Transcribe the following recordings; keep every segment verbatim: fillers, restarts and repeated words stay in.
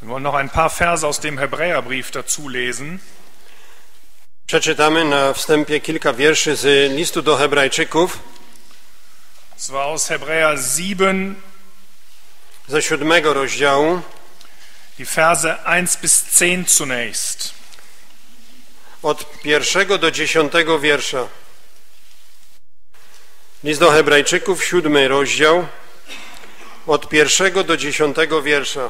Wir wollen noch ein paar Verse aus dem Hebräerbrief dazu lesen. Przeczytamy na wstępie kilka wierszy z listu do Hebrajczyków. Es war aus Hebräer sieben, Ze siódmego rozdziału, die Verse eins bis zehn zunächst. od pierwszego do dziesiątego wiersza. List do Hebrajczyków, siódmy rozdział, od pierwszego do dziesiątego wiersza.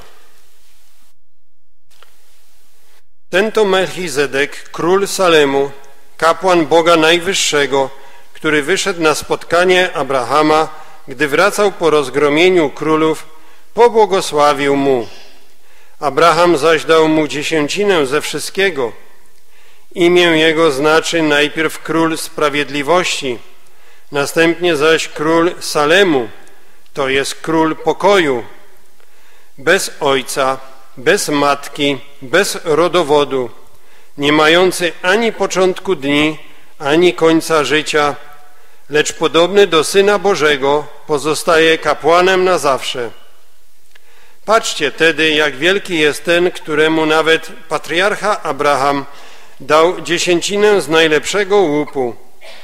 Ten to Melchizedek, król Salemu, kapłan Boga Najwyższego, który wyszedł na spotkanie Abrahama, gdy wracał po rozgromieniu królów, pobłogosławił mu. Abraham zaś dał mu dziesięcinę ze wszystkiego. Imię jego znaczy najpierw król sprawiedliwości, następnie zaś król Salemu, to jest król pokoju, bez ojca, bez matki, bez rodowodu, nie mający ani początku dni, ani końca życia, lecz podobny do Syna Bożego, pozostaje kapłanem na zawsze. Patrzcie tedy, jak wielki jest ten, któremu nawet patriarcha Abraham dał dziesięcinę z najlepszego łupu.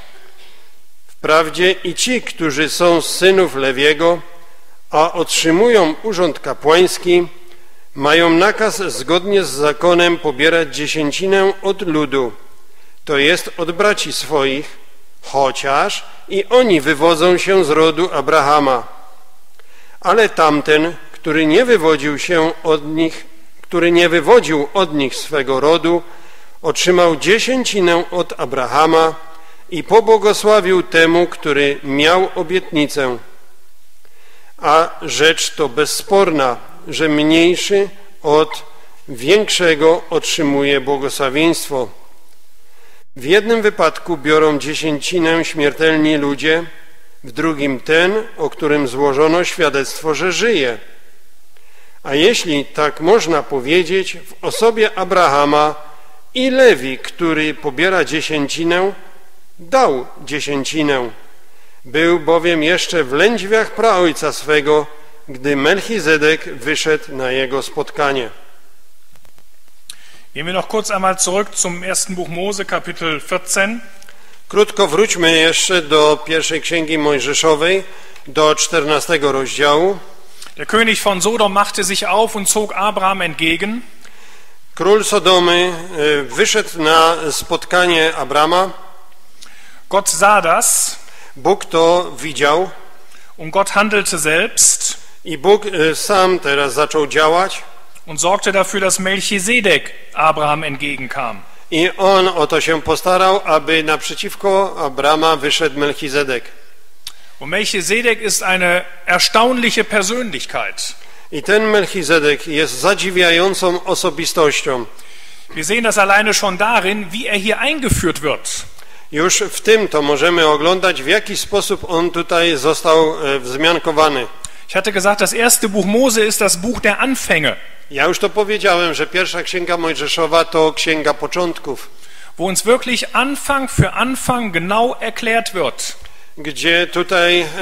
Wprawdzie i ci, którzy są z synów Lewiego, a otrzymują urząd kapłański, mają nakaz zgodnie z zakonem pobierać dziesięcinę od ludu, to jest od braci swoich, chociaż i oni wywodzą się z rodu Abrahama. Ale tamten, który nie wywodził się od nich, który nie wywodził od nich swego rodu, otrzymał dziesięcinę od Abrahama i pobłogosławił temu, który miał obietnicę. A rzecz to bezsporna, że mniejszy od większego otrzymuje błogosławieństwo. W jednym wypadku biorą dziesięcinę śmiertelni ludzie, w drugim ten, o którym złożono świadectwo, że żyje. A jeśli tak można powiedzieć, w osobie Abrahama i Lewi, który pobiera dziesięcinę, dał dziesięcinę. Był bowiem jeszcze w lędźwiach praojca swego, gdy Melchizedek wyszedł na jego spotkanie. Gehen wir noch kurz einmal zurück zum ersten Buch Mose, Kapitel vierzehn. Krótko wróćmy jeszcze do pierwszej księgi Mojżeszowej, do czternastego rozdziału. Der König von Sodom machte sich auf und zog Abraham entgegen. Król Sodomy wyszedł na spotkanie Abrama. Gott sah das. Bóg to widział. Und Gott handelte selbst. I Bóg sam teraz zaczął działać. Und sorgte dafür, dass Melchisedek Abraham entgegenkam. I on o to się postarał, aby naprzeciwko Abrama wyszedł Melchizedek. Und Melchisedek ist eine erstaunliche Persönlichkeit. I ten Melchizedek jest zadziwiającą osobistością. Wir sehen das alleine schon darin, wie er hier eingeführt wird. Już w tym to możemy oglądać, w jaki sposób on tutaj został wzmiankowany. Ich hatte gesagt, das erste Buch Mose ist das Buch der Anfänge. Ja już to powiedziałem, że pierwsza księga Mojżeszowa to księga początków. Wo uns wirklich Anfang für Anfang genau erklärt wird. Gdzie tutaj e, e,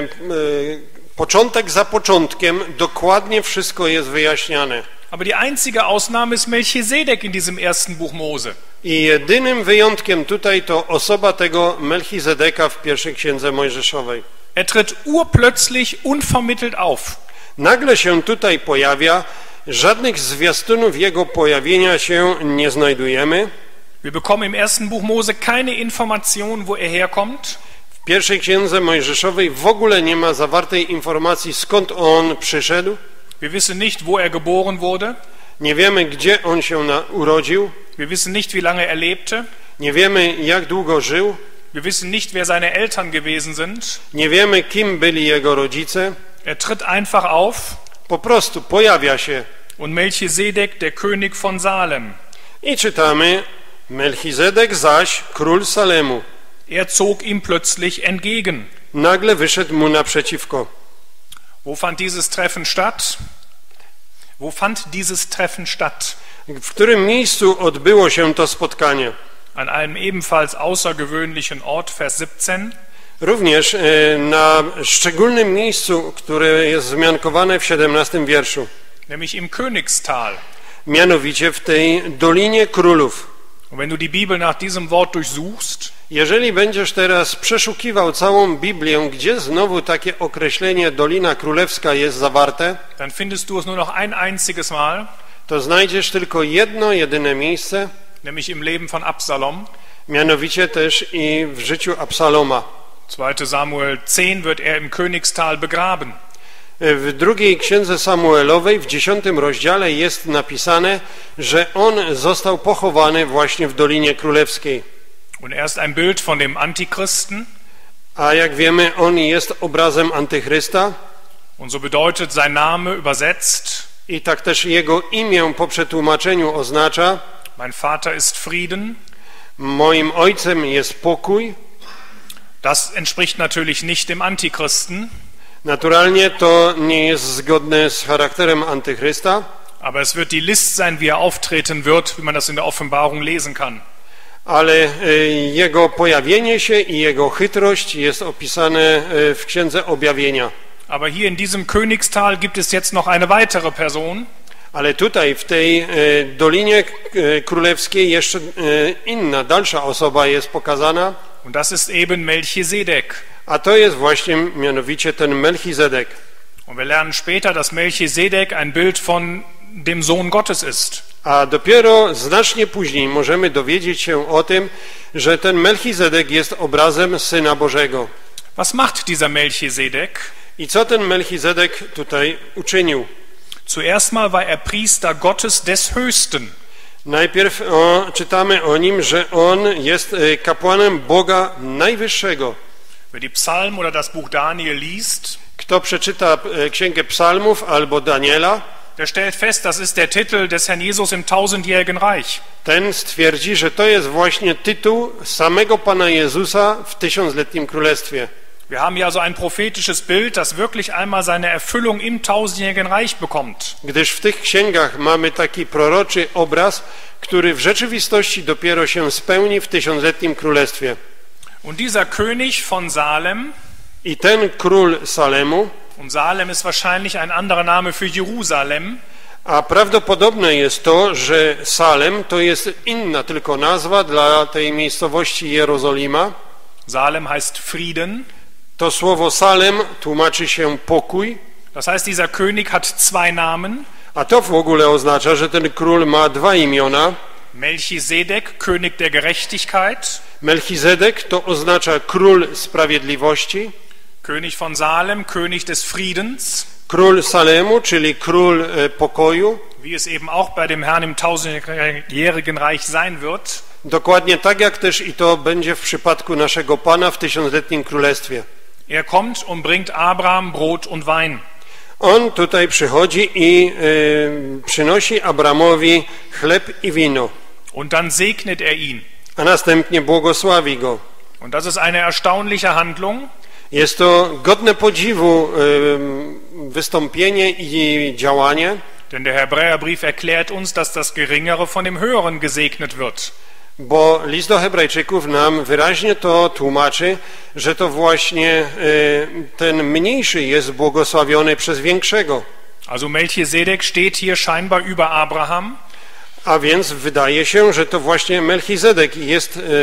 początek za początkiem dokładnie wszystko jest wyjaśniane. Aber die einzige Ausnahme ist Melchisedek in diesem ersten Buch Mose. I jedynym wyjątkiem tutaj to osoba tego Melchizedeka w pierwszej księdze Mojżeszowej. Er tritt urplötzlich unvermittelt auf. Nagle się tutaj pojawia, żadnych zwiastunów jego pojawienia się nie znajdujemy. Wir bekommen im ersten Buch Mose keine Information, wo er herkommt. W pierwszej księdze Mojżeszowej w ogóle nie ma zawartej informacji, skąd on przyszedł. Wir wissen nicht, wo er geboren wurde. Nie wiemy, gdzie on się na, urodził. Wir wissen nicht, wie lange er lebte. Nie wiemy, jak długo żył. Wir wissen nicht, wer seine Eltern gewesen sind. Nie wiemy, kim byli jego rodzice. Er tritt einfach auf. Po prostu pojawia się. Und Melchisedek, der König von Salem. I czytamy, Melchizedek zaś, król Salemu. Er zog ihm plötzlich entgegen. Nagle wyszedł mu naprzeciwko. Wo fand dieses Treffen statt? Wo fand dieses Treffen statt? W którym miejscu odbyło się to spotkanie? An einem ebenfalls außergewöhnlichen Ort, Vers siebzehn. Również na szczególnym miejscu, które jest wzmiankowane w siedemnastym wierszu. nämlich im Königstal. Mianowicie w tej Dolinie Królów. Und wenn du die Bibel nach diesem Wort durchsuchst, Jeżeli będziesz teraz przeszukiwał całą Biblię, gdzie znowu takie określenie Dolina Królewska jest zawarte, dann findest du es nur noch ein einziges Mal, to znajdziesz tylko jedno, jedyne miejsce, nämlich im Leben von Absalom. mianowicie też i w życiu Absaloma. zweiter Samuel zehn wird er im Königstal begraben. W drugiej księdze Samuelowej, w dziesiątym rozdziale jest napisane, że on został pochowany właśnie w Dolinie Królewskiej. Und er ist ein Bild von dem Antichristen. A jak wiemy, on jest obrazem Antychrysta Und so bedeutet sein Name übersetzt: i tak też jego imię po przetłumaczeniu oznacza: Mein Vater ist Frieden. moim ojcem jest pokój. Das entspricht natürlich nicht dem Antichristen, Naturalnie to nie jest zgodne z charakterem Antychrysta, aber es wird die List sein, wie er auftreten wird, wie man das in der Offenbarung lesen kann. ale jego pojawienie się i jego chytrość jest opisane w Księdze Objawienia. Aber hier in diesem Königstal gibt es jetzt noch eine weitere Person. Ale tutaj w tej Dolinie Królewskiej jeszcze inna, dalsza osoba jest pokazana, Und das ist eben Melchisedek. a to jest właśnie mianowicie ten Melchizedek. Und wir lernen später, dass Melchisedek ein Bild von dem Sohn Gottes ist. A dopiero znacznie później możemy dowiedzieć się o tym, że ten Melchizedek jest obrazem Syna Bożego. Was macht dieser Melchisedek? I co ten Melchizedek tutaj uczynił? Zuerst mal war er Priester Gottes des Höchsten. Najpierw o, czytamy o nim, że on jest kapłanem Boga Najwyższego. Wer die Psalmen oder das Buch Daniel liest, Kto przeczyta Księgę Psalmów albo Daniela, der stellt fest, das ist der Titel des Herrn Jesus im tausendjährigen Reich. ten stwierdzi, że to jest właśnie tytuł samego Pana Jezusa w tysiącletnim królestwie. Wir haben hier also ein prophetisches Bild, das wirklich einmal seine Erfüllung im tausendjährigen Reich bekommt. Gdyż w tych księgach mamy taki proroczy obraz, który w rzeczywistości dopiero się spełni w tysiącletnim królestwie. Und dieser König von Salem, I ten król Salemu, und Salem ist wahrscheinlich ein anderer Name für Jerusalem, a prawdopodobne jest to, że Salem to jest inna tylko nazwa dla tej miejscowości Jerozolima. Salem heißt Frieden. To słowo Salem tłumaczy się pokój, Das heißt, dieser König hat zwei Namen. a to w ogóle oznacza, że ten król ma dwa imiona. Melchisedek, König der Gerechtigkeit. Melchizedek to oznacza król sprawiedliwości, König von Salem, König des Friedens, król Salemu, czyli król pokoju, wie es eben auch bei dem Herrn im tausendjährigen Reich sein wird. dokładnie tak jak też i to będzie w przypadku naszego Pana w tysiącletnim królestwie. Er kommt und bringt Abraham Brot und Wein. On tutaj przychodzi i y, przynosi Abramowi chleb i wino, Und dann segnet er ihn. a następnie błogosławi go. Und das ist eine erstaunliche Handlung, Jest to godne podziwu y, wystąpienie i działanie, denn der Hebräerbrief erklärt uns, dass das Geringere von dem Höheren gesegnet wird. bo list do Hebrajczyków nam wyraźnie to tłumaczy, że to właśnie y, ten mniejszy jest błogosławiony przez większego. Also Melchisedek steht hier scheinbar über Abraham. A więc wydaje się, że to właśnie Melchizedek jest y,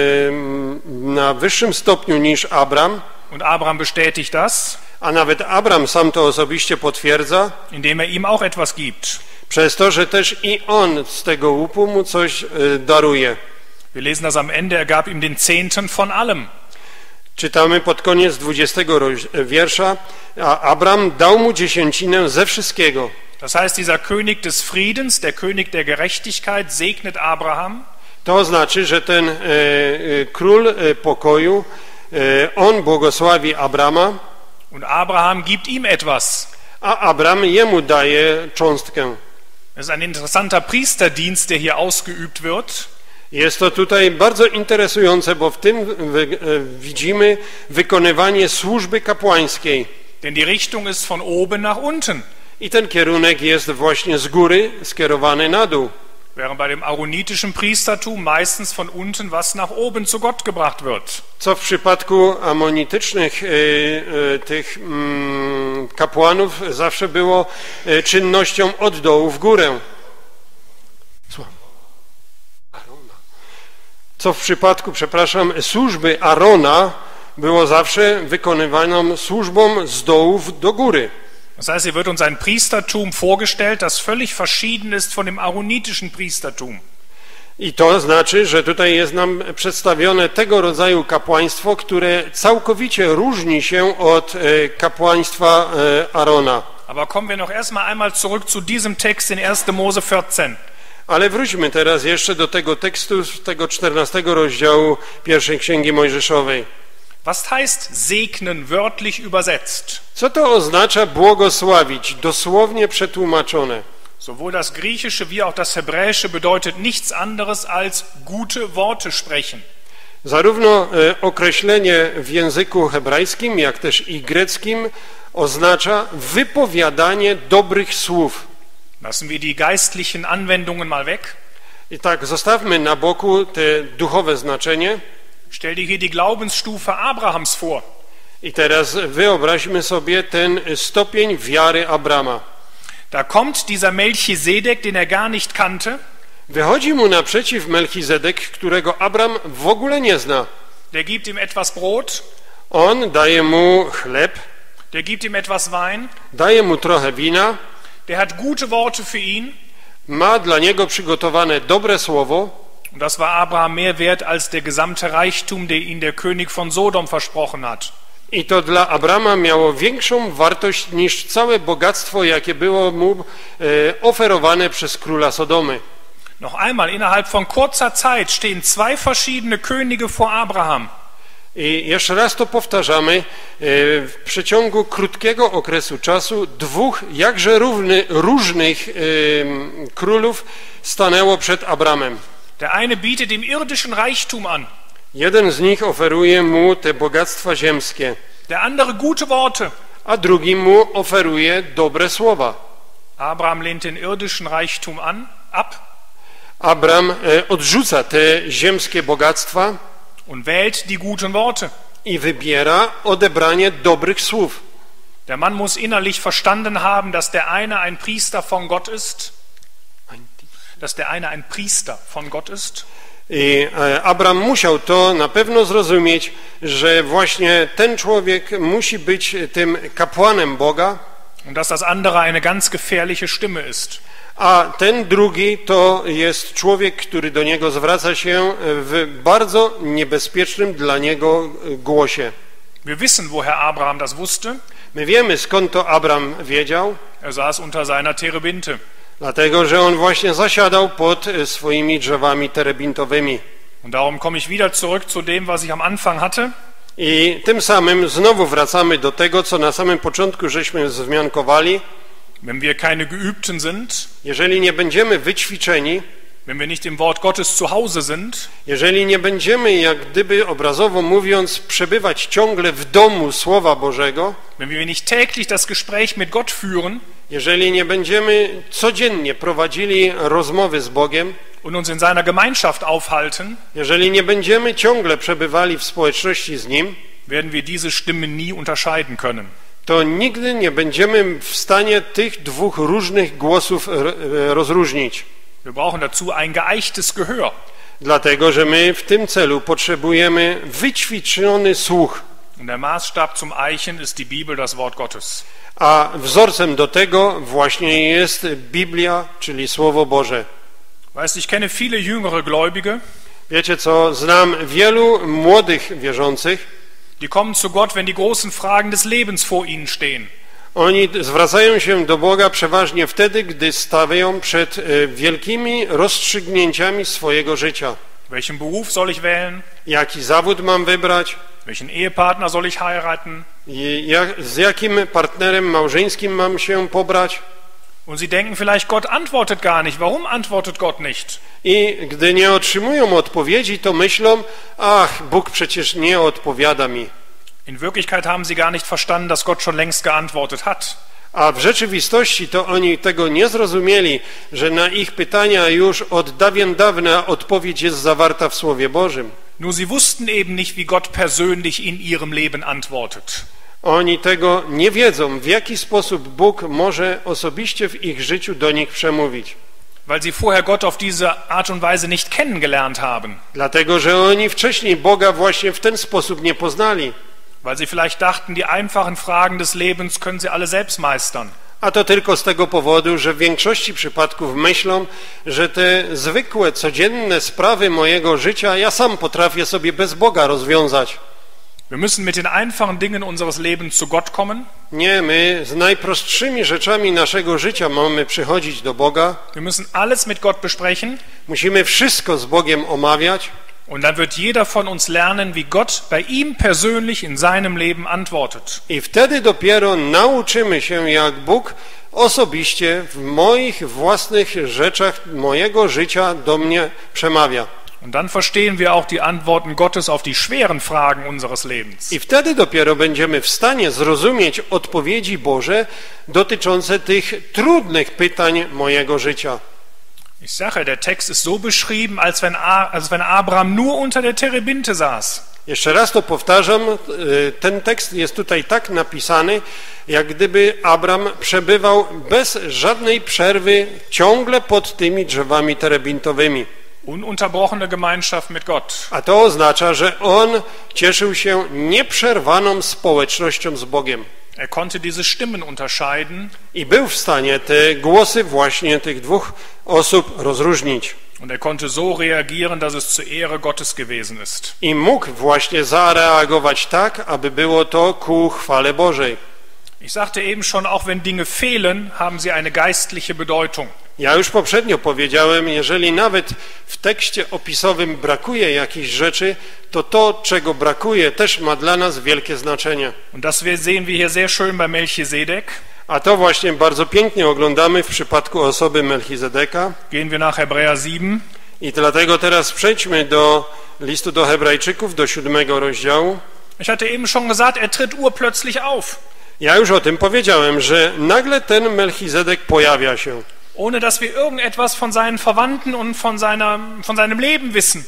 na wyższym stopniu niż Abram, Und Abraham bestätigt das, a nawet Abram sam to osobiście potwierdza, indem er ihm auch etwas gibt. przez to, że też i on z tego łupu mu coś y, daruje. Wir lesen das am Ende, er gab ihm den Zehnten von allem. Czytamy pod koniec dwudziestego wiersza, a Abram dał mu dziesięcinę ze wszystkiego. Das heißt, dieser König des Friedens, der König der Gerechtigkeit, segnet Abraham. To znaczy, że ten e, e, król e, pokoju, e, on błogosławi Abrama, Und Abraham gibt ihm etwas. a Abram jemu daje cząstkę. Das ist ein interessanter Priesterdienst, der hier ausgeübt wird. Jest to tutaj bardzo interesujące, bo w tym wy, e, widzimy wykonywanie służby kapłańskiej. Denn die Richtung ist von oben nach unten. I ten kierunek jest właśnie z góry skierowany na dół. während bei dem aaronitischen Priestertum meistens von unten was nach oben zu Gott gebracht wird. Co w przypadku amonitycznych y, y, tych mm, kapłanów zawsze było y, czynnością od dołu w górę. Słucham. Arona. Co w przypadku, przepraszam, służby Arona było zawsze wykonywaną służbą z dołu do góry. Das heißt, hier wird uns ein Priestertum vorgestellt, das völlig verschieden ist von dem aaronitischen Priestertum. I to znaczy, że tutaj jest nam przedstawione tego rodzaju kapłaństwo, które całkowicie różni się od kapłaństwa Arona. Aber kommen wir noch erstmal einmal zurück zu diesem Text in erster Mose vierzehn. Ale wróćmy teraz jeszcze do tego tekstu, z tego czternastego rozdziału pierwszej Księgi Mojżeszowej. Was heißt segnen wörtlich übersetzt? Co to oznacza błogosławić, dosłownie przetłumaczone? Sowohl das Griechische wie auch das Hebräische bedeutet nichts anderes als gute Worte sprechen. Zarówno e, określenie w języku hebrajskim, jak też i greckim oznacza wypowiadanie dobrych słów. Lassen wir die geistlichen Anwendungen mal weg. I tak, zostawmy na boku te duchowe znaczenie. Stell dir hier die Glaubensstufe Abrahams vor. I teraz wyobraźmy sobie ten stopień wiary Abrama. Da kommt dieser Melchisedek, den er gar nicht kannte. Wychodzi mu naprzeciw Melchizedek, którego Abram w ogóle nie zna. Der gibt ihm etwas Brot. On daje mu chleb, Der gibt ihm etwas Wein. daje mu trochę wina, Der hat gute Worte für ihn. ma dla niego przygotowane dobre słowo. Und das war Abraham mehr wert als der gesamte Reichtum, den ihm der König von Sodom versprochen hat. I to dla Abrama miało większą wartość niż całe bogactwo, jakie było mu e, oferowane przez króla Sodomy. Noch einmal, innerhalb von kurzer Zeit stehen zwei verschiedene Könige vor Abraham. I jeszcze raz to powtarzamy, e, w przeciągu krótkiego okresu czasu dwóch jakże równy, różnych e, królów stanęło przed Abramem. Der eine bietet ihm irdischen Reichtum an. Jeden z nich oferuje mu te bogactwa ziemskie, Der andere gute Worte. a drugi mu oferuje dobre słowa. Abraham lehnt den irdischen Reichtum an, ab Abram e, odrzuca te ziemskie bogactwa und wählt die guten Worte. i wybiera odebranie dobrych słów. Der Mann muss innerlich verstanden haben, dass der eine ein Priester von Gott ist, dass der eine ein Priester von Gott ist. I Abram musiał to na pewno zrozumieć, że właśnie ten człowiek musi być tym kapłanem Boga, Und dass das andere eine ganz gefährliche Stimme ist. a ten drugi to jest człowiek, który do niego zwraca się w bardzo niebezpiecznym dla niego głosie. Wir wissen, woher Abraham das wusste. My wiemy, skąd to Abram wiedział, Er saß unter seiner Terebinte. dlatego że on właśnie zasiadał pod swoimi drzewami terebintowymi. Und darum komme ich wieder zurück zu dem, was ich am Anfang hatte. I tym samym znowu wracamy do tego, co na samym początku żeśmy wzmiankowali. Wenn wir keine Geübten sind, Jeżeli nie będziemy wyćwiczeni, wenn wir nicht im Wort Gottes zu Hause sind, jeżeli nie będziemy, jak gdyby obrazowo mówiąc, przebywać ciągle w domu Słowa Bożego, wenn wir nicht täglich das Gespräch mit Gott führen jeżeli nie będziemy codziennie prowadzili rozmowy z Bogiem, und uns in seiner Gemeinschaft aufhalten, jeżeli nie będziemy ciągle przebywali w społeczności z Nim, werden wir diese Stimmen nie unterscheiden können. to nigdy nie będziemy w stanie tych dwóch różnych głosów rozróżnić. Wir brauchen dazu ein geeichtes Gehör. Dlatego, że my w tym celu potrzebujemy wyćwiczony słuch, Und der Maßstab zum Eichen ist die Bibel, das Wort Gottes. a wzorcem do tego właśnie jest Biblia, czyli Słowo Boże. Weißt, ich kenne viele jüngere Gläubige, Wiecie co, znam wielu młodych wierzących, die kommen zu Gott, wenn die großen Fragen des Lebens vor ihnen stehen. oni zwracają się do Boga przeważnie wtedy, gdy stawiają przed wielkimi rozstrzygnięciami swojego życia. Welchen Beruf soll ich wählen? Jaki zawód mam wybrać? Welchen Ehepartner soll ich heiraten? I jak, z jakim partnerem małżeńskim mam się pobrać? Und sie denken vielleicht, Gott antwortet gar nicht. Warum antwortet Gott nicht? I gdy nie otrzymują odpowiedzi, to myślą, ach, Bóg przecież nie odpowiada mi. In Wirklichkeit haben sie gar nicht verstanden, dass Gott schon längst geantwortet hat. A w rzeczywistości to oni tego nie zrozumieli, że na ich pytania już od dawien dawna odpowiedź jest zawarta w Słowie Bożym. Nur sie wussten eben nicht, wie Gott persönlich in ihrem Leben antwortet. Oni tego nie wiedzą, w jaki sposób Bóg może osobiście w ich życiu do nich przemówić. Weil sie vorher Gott auf diese Art und Weise nicht kennengelernt haben. Dlatego, że oni wcześniej Boga właśnie w ten sposób nie poznali. Weil sie vielleicht dachten, die einfachen Fragen des Lebens können sie alle selbst meistern. A to tylko z tego powodu, że w większości przypadków myślą, że te zwykłe, codzienne sprawy mojego życia ja sam potrafię sobie bez Boga rozwiązać. Wir müssen mit den einfachen Dingen unseres Lebens zu Gott kommen. Nie, my z najprostszymi rzeczami naszego życia mamy przychodzić do Boga. Wir müssen alles mit Gott besprechen. Musimy wszystko z Bogiem omawiać. Und dann wird jeder von uns lernen, wie Gott bei ihm persönlich in seinem Leben antwortet. I wtedy dopiero nauczymy się, jak Bóg osobiście w moich własnych rzeczach mojego życia do mnie przemawia. Und dann verstehen wir auch die Antworten Gottes auf die schweren Fragen unseres Lebens. I wtedy dopiero będziemy w stanie zrozumieć odpowiedzi Boże dotyczące tych trudnych pytań mojego życia. Ich sage, der Text ist so beschrieben, als wenn, als wenn Abraham nur unter der Terebinte saß. Jeszcze raz to powtarzam, ten tekst jest tutaj tak napisany, jak gdyby Abram przebywał bez żadnej przerwy ciągle pod tymi drzewami terebintowymi. Ununterbrochene Gemeinschaft mit Gott. A to oznacza, że on cieszył się nieprzerwaną społecznością z Bogiem. Er konnte diese Stimmen unterscheiden. I był w stanie te głosy właśnie tych dwóch osób rozróżnić. Und er konnte so reagieren, dass es zur Ehre Gottes gewesen ist. I mógł właśnie zareagować tak, aby było to ku chwale Bożej. Ich sagte eben schon, auch wenn Dinge fehlen, haben sie eine geistliche Bedeutung. Ja już poprzednio powiedziałem, jeżeli nawet w tekście opisowym brakuje jakichś rzeczy, to to, czego brakuje, też ma dla nas wielkie znaczenie. Und das sehen wir hier sehr schön bei Melchisedek. A to właśnie bardzo pięknie oglądamy w przypadku osoby Melchizedeka. Gehen wir nach Hebräer sieben. I dlatego teraz przejdźmy do listu do Hebrajczyków, do siódmego rozdziału. Ich hatte eben schon gesagt, er tritt urplötzlich auf. Ja już o tym powiedziałem, że nagle ten Melchizedek pojawia się. Ohne dass wir irgendetwas von seinen Verwandten und von, seiner, von seinem Leben wissen.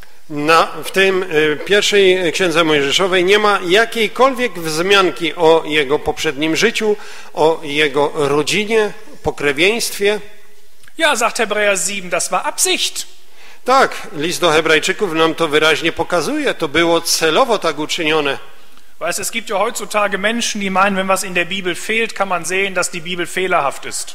Na, w tym y, pierwszej księdze Mojżeszowej nie ma jakiejkolwiek wzmianki o jego poprzednim życiu, o jego rodzinie, pokrewieństwie. Ja, sagt Hebräer sieben, das war Absicht. Tak, list do Hebrajczyków nam to wyraźnie pokazuje, to było celowo tak uczynione. Weißt, es gibt ja heutzutage Menschen, die meinen, wenn was in der Bibel fehlt, kann man sehen, dass die Bibel fehlerhaft ist.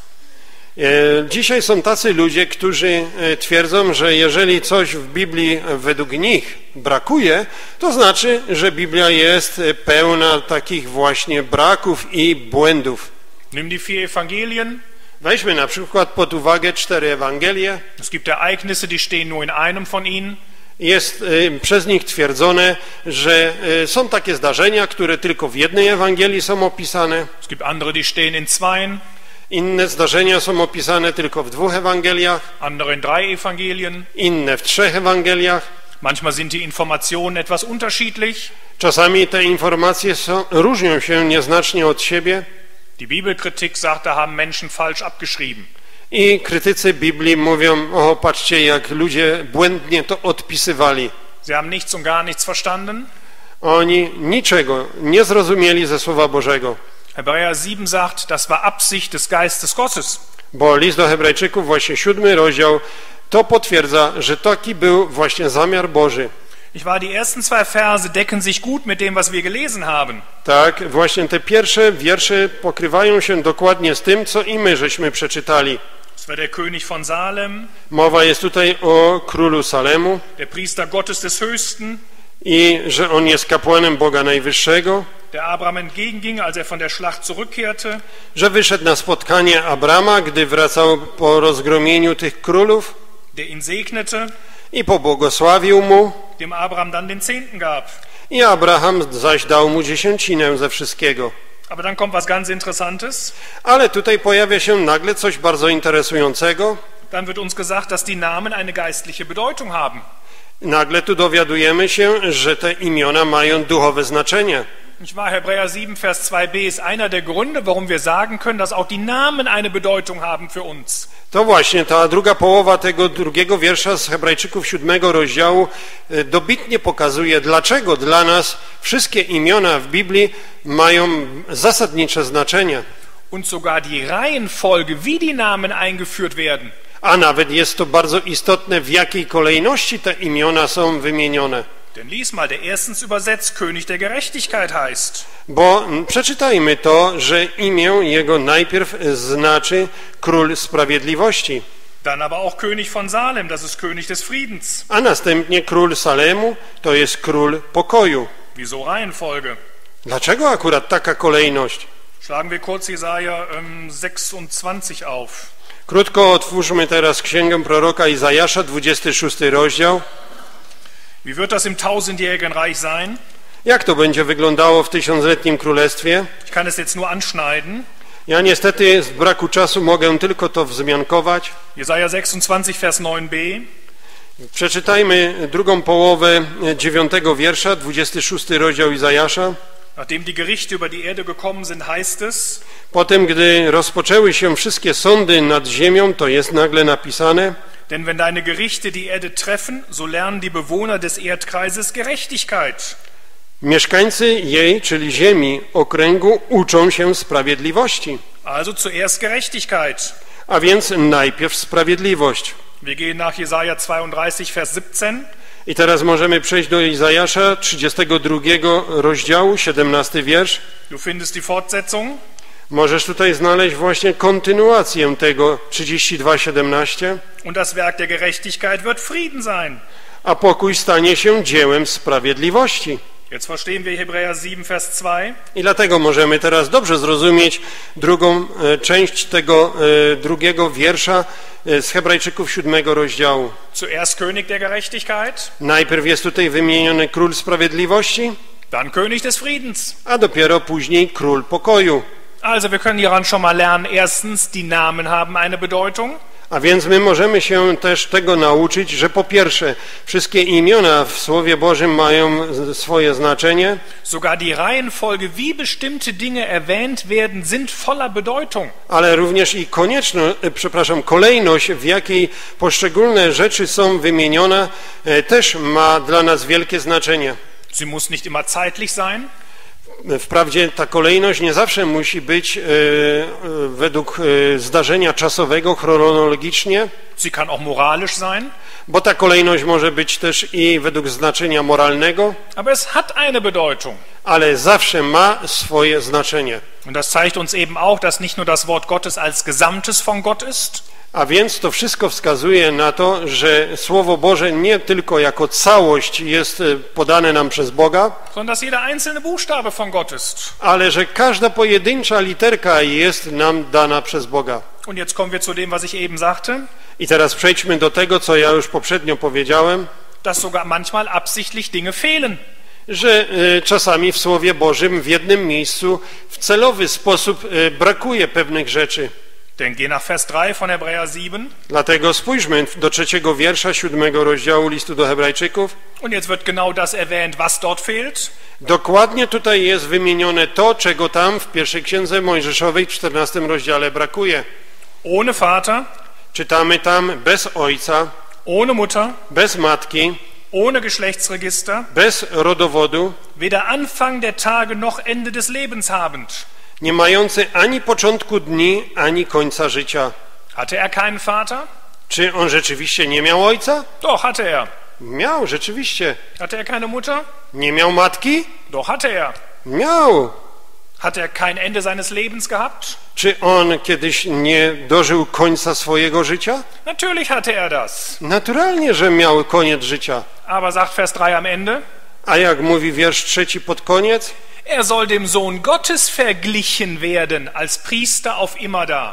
Dzisiaj są tacy ludzie, którzy twierdzą, że jeżeli coś w Biblii według nich brakuje, to znaczy, że Biblia jest pełna takich właśnie braków i błędów. Nimm die vier Evangelien. Weźmy na przykład pod uwagę cztery Ewangelie. Es gibt Ereignisse, die stehen nur in einem von ihnen. Jest y, przez nich twierdzone, że y, są takie zdarzenia, które tylko w jednej Ewangelii są opisane. Es gibt andere, die stehen in zweien. Inne zdarzenia są opisane tylko w dwóch Ewangeliach, Andere in drei Evangelien. inne w trzech Ewangeliach. Manchmal sind die Informationen etwas unterschiedlich. Czasami te informacje są, różnią się nieznacznie od siebie. Die Bibelkritik sagt, da haben Menschen falsch abgeschrieben. I krytycy Biblii mówią, o patrzcie, jak ludzie błędnie to odpisywali. Sie haben nichts und gar nichts verstanden. Oni niczego nie zrozumieli ze Słowa Bożego. Hebräer sieben sagt, das war Absicht des Geistes Gottes. Bo list do Hebrajczyków, właśnie siódmy rozdział, to potwierdza, że taki był właśnie zamiar Boży. Ich war, die ersten zwei Verse decken sich gut mit dem, was wir gelesen haben. Tak, właśnie te pierwsze wiersze pokrywają się dokładnie z tym, co i my żeśmy przeczytali. Es war der König von Salem, Mowa jest tutaj o królu Salemu der Priester Gottes des Höchsten, i że on jest kapłanem Boga Najwyższego, der Abraham entgegenging, als er von der Schlacht zurückkehrte, że wyszedł na spotkanie Abrama, gdy wracał po rozgromieniu tych królów der ihn segnete, i pobłogosławił mu, dem Abraham dann den Zehnten gab. i Abraham zaś dał mu dziesięcinę ze wszystkiego. Aber dann kommt was ganz Interessantes. Ale tutaj pojawia się nagle coś bardzo interesującego. Dann wird uns gesagt, dass die Namen eine geistliche Bedeutung haben. Nagle tu dowiadujemy się, że te imiona mają duchowe znaczenie. Ich war Hebräer sieben, Vers zwei b ist einer der Gründe, warum wir sagen können, dass auch die Namen eine Bedeutung haben für uns. To właśnie ta druga połowa tego drugiego wiersza z Hebrajczyków siódmego rozdziału dobitnie pokazuje, dlaczego dla nas wszystkie imiona w Biblii mają zasadnicze znaczenie. Und sogar die Reihenfolge, wie die Namen eingeführt werden. A nawet jest to bardzo istotne, w jakiej kolejności te imiona są wymienione. Denn lies mal, der erstens übersetzt König der Gerechtigkeit heißt. Bo przeczytajmy to, że imię jego najpierw znaczy Król Sprawiedliwości. Dann aber auch König von Salem, das ist König des Friedens. A następnie Król Salemu to jest Król Pokoju. Wieso Reihenfolge? Dlaczego akurat taka kolejność? Schlagen wir kurz Jesaja ähm, sechsundzwanzig auf. Krótko otwórzmy teraz Księgę proroka Izajasza, dwudziesty szósty rozdział. Wie wird das im tausendjährigen Reich sein? Jak to będzie wyglądało w tysiącletnim królestwie? Ich kann es jetzt nur anschneiden. Ja niestety z braku czasu mogę tylko to wzmiankować. Jesaja sechsundzwanzig, Vers neun b. Przeczytajmy drugą połowę dziewiątego wiersza, dwudziesty szósty rozdział Izajasza. Nachdem die Gerichte über die Erde gekommen sind, heißt es: Potem, gdy rozpoczęły się wszystkie sądy nad ziemią, to jest nagle napisane: Denn wenn deine Gerichte die Erde treffen, so lernen die Bewohner des Erdkreises Gerechtigkeit. Mieszkańcy jej, czyli ziemi, okręgu, uczą się sprawiedliwości. Also zuerst Gerechtigkeit. A więc najpierw sprawiedliwość. Wir gehen nach Jesaja zweiunddreißig, Vers siebzehn. I teraz możemy przejść do Izajasza, trzydziestego drugiego rozdziału, siedemnasty wiersz. Du findest die Fortsetzung. Możesz tutaj znaleźć właśnie kontynuację tego trzydzieści dwa siedemnaście. Und das Werk der Gerechtigkeit wird Frieden sein. A pokój stanie się dziełem sprawiedliwości. Jetzt verstehen wir Hebräer sieben, Vers zwei. I dlatego możemy teraz dobrze zrozumieć drugą e, część tego e, drugiego wiersza e, z Hebrajczyków siódmego rozdziału. Zuerst König der Gerechtigkeit, Najpierw jest tutaj wymieniony Król Sprawiedliwości, dann König des Friedens. a dopiero później Król Pokoju. Also wir können hieran schon mal lernen, erstens, die Namen haben eine Bedeutung. A więc my możemy się też tego nauczyć, że po pierwsze wszystkie imiona w Słowie Bożym mają swoje znaczenie. Sogar die Reihenfolge, wie bestimmte Dinge erwähnt werden, sind voller Bedeutung. Ale również i konieczność, przepraszam, kolejność, w jakiej poszczególne rzeczy są wymienione, też ma dla nas wielkie znaczenie. Sie muss nicht immer zeitlich sein. Wprawdzie ta kolejność nie zawsze musi być e, według e, zdarzenia czasowego, chronologicznie. Sie kann auch moralisch sein. Bo ta kolejność może być też i według znaczenia moralnego. Aber es hat eine Bedeutung. Ale zawsze ma swoje znaczenie. Und das zeigt uns eben auch, dass nicht nur das Wort Gottes als Gesamtes von Gott ist. A więc to wszystko wskazuje na to, że Słowo Boże nie tylko jako całość jest podane nam przez Boga, sondern dass jeder einzelne Buchstabe von Gott ist. Ale że każda pojedyncza literka jest nam dana przez Boga. Und jetzt kommen wir zu dem, was ich eben sagte. I teraz przejdźmy do tego, co ja już poprzednio powiedziałem, dass sogar manchmal absichtlich Dinge fehlen. Że y, czasami w Słowie Bożym w jednym miejscu w celowy sposób y, brakuje pewnych rzeczy. Denn geh nach Vers drei von Hebräer sieben. Dlatego spójrzmy do trzeciego wiersza siódmego rozdziału listu do Hebrajczyków. Und jetzt wird genau das erwähnt, was dort fehlt. Dokładnie tutaj jest wymienione to, czego tam w pierwszej księdze Mojżeszowej w czternastym rozdziale brakuje. Ohne Vater. Czytamy tam bez ojca, ohne Mutter, bez matki, ohne Geschlechtsregister, bez rodowodu, weder Anfang der Tage noch Ende des Lebens habend. Nie mający ani początku dni, ani końca życia. Hatte er keinen Vater? Czy on rzeczywiście nie miał ojca? Doch, hatte er. Miał, rzeczywiście. Hatte er keine Mutter? Nie miał matki? Doch, hatte er. Miał. Hat er kein Ende seines Lebens gehabt? Czy on kiedyś nie dożył końca swojego życia? Natürlich hatte er das. Naturalnie, że miał koniec życia. Aber sagt Vers drei am Ende? A jak mówi wiersz trzeci pod koniec? Er soll dem Sohn Gottes verglichen werden, als Priester auf immerdar.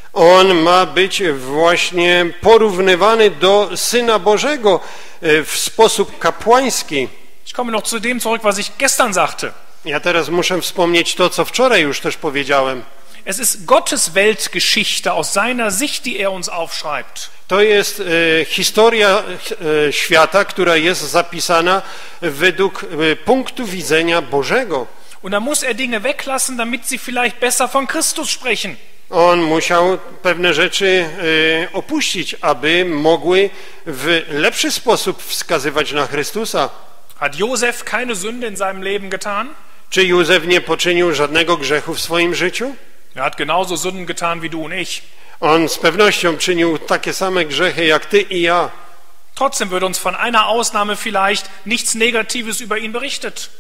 On ma być właśnie porównywany do Syna Bożego w sposób kapłański. Ich komme noch zu dem zurück, was ich gestern sagte. Ja teraz muszę wspomnieć to, co wczoraj już też powiedziałem. Es ist Gottes Weltgeschichte aus seiner Sicht, die er uns aufschreibt. To jest e, historia e, świata, która jest zapisana według e, punktu widzenia Bożego. Und dann muss er Dinge weglassen, damit sie vielleicht besser von Christus sprechen. On musiał pewne rzeczy e, opuścić, aby mogły w lepszy sposób wskazywać na Chrystusa. Hat Josef keine Sünde in seinem Leben getan? Czy Józef nie poczynił żadnego grzechu w swoim życiu? Er hat genauso Sünden getan wie du und ich. On z pewnością czynił takie same grzechy jak ty i ja. Trotzdem wird uns von einer Ausnahme vielleicht nichts Negatives über ihn berichtet.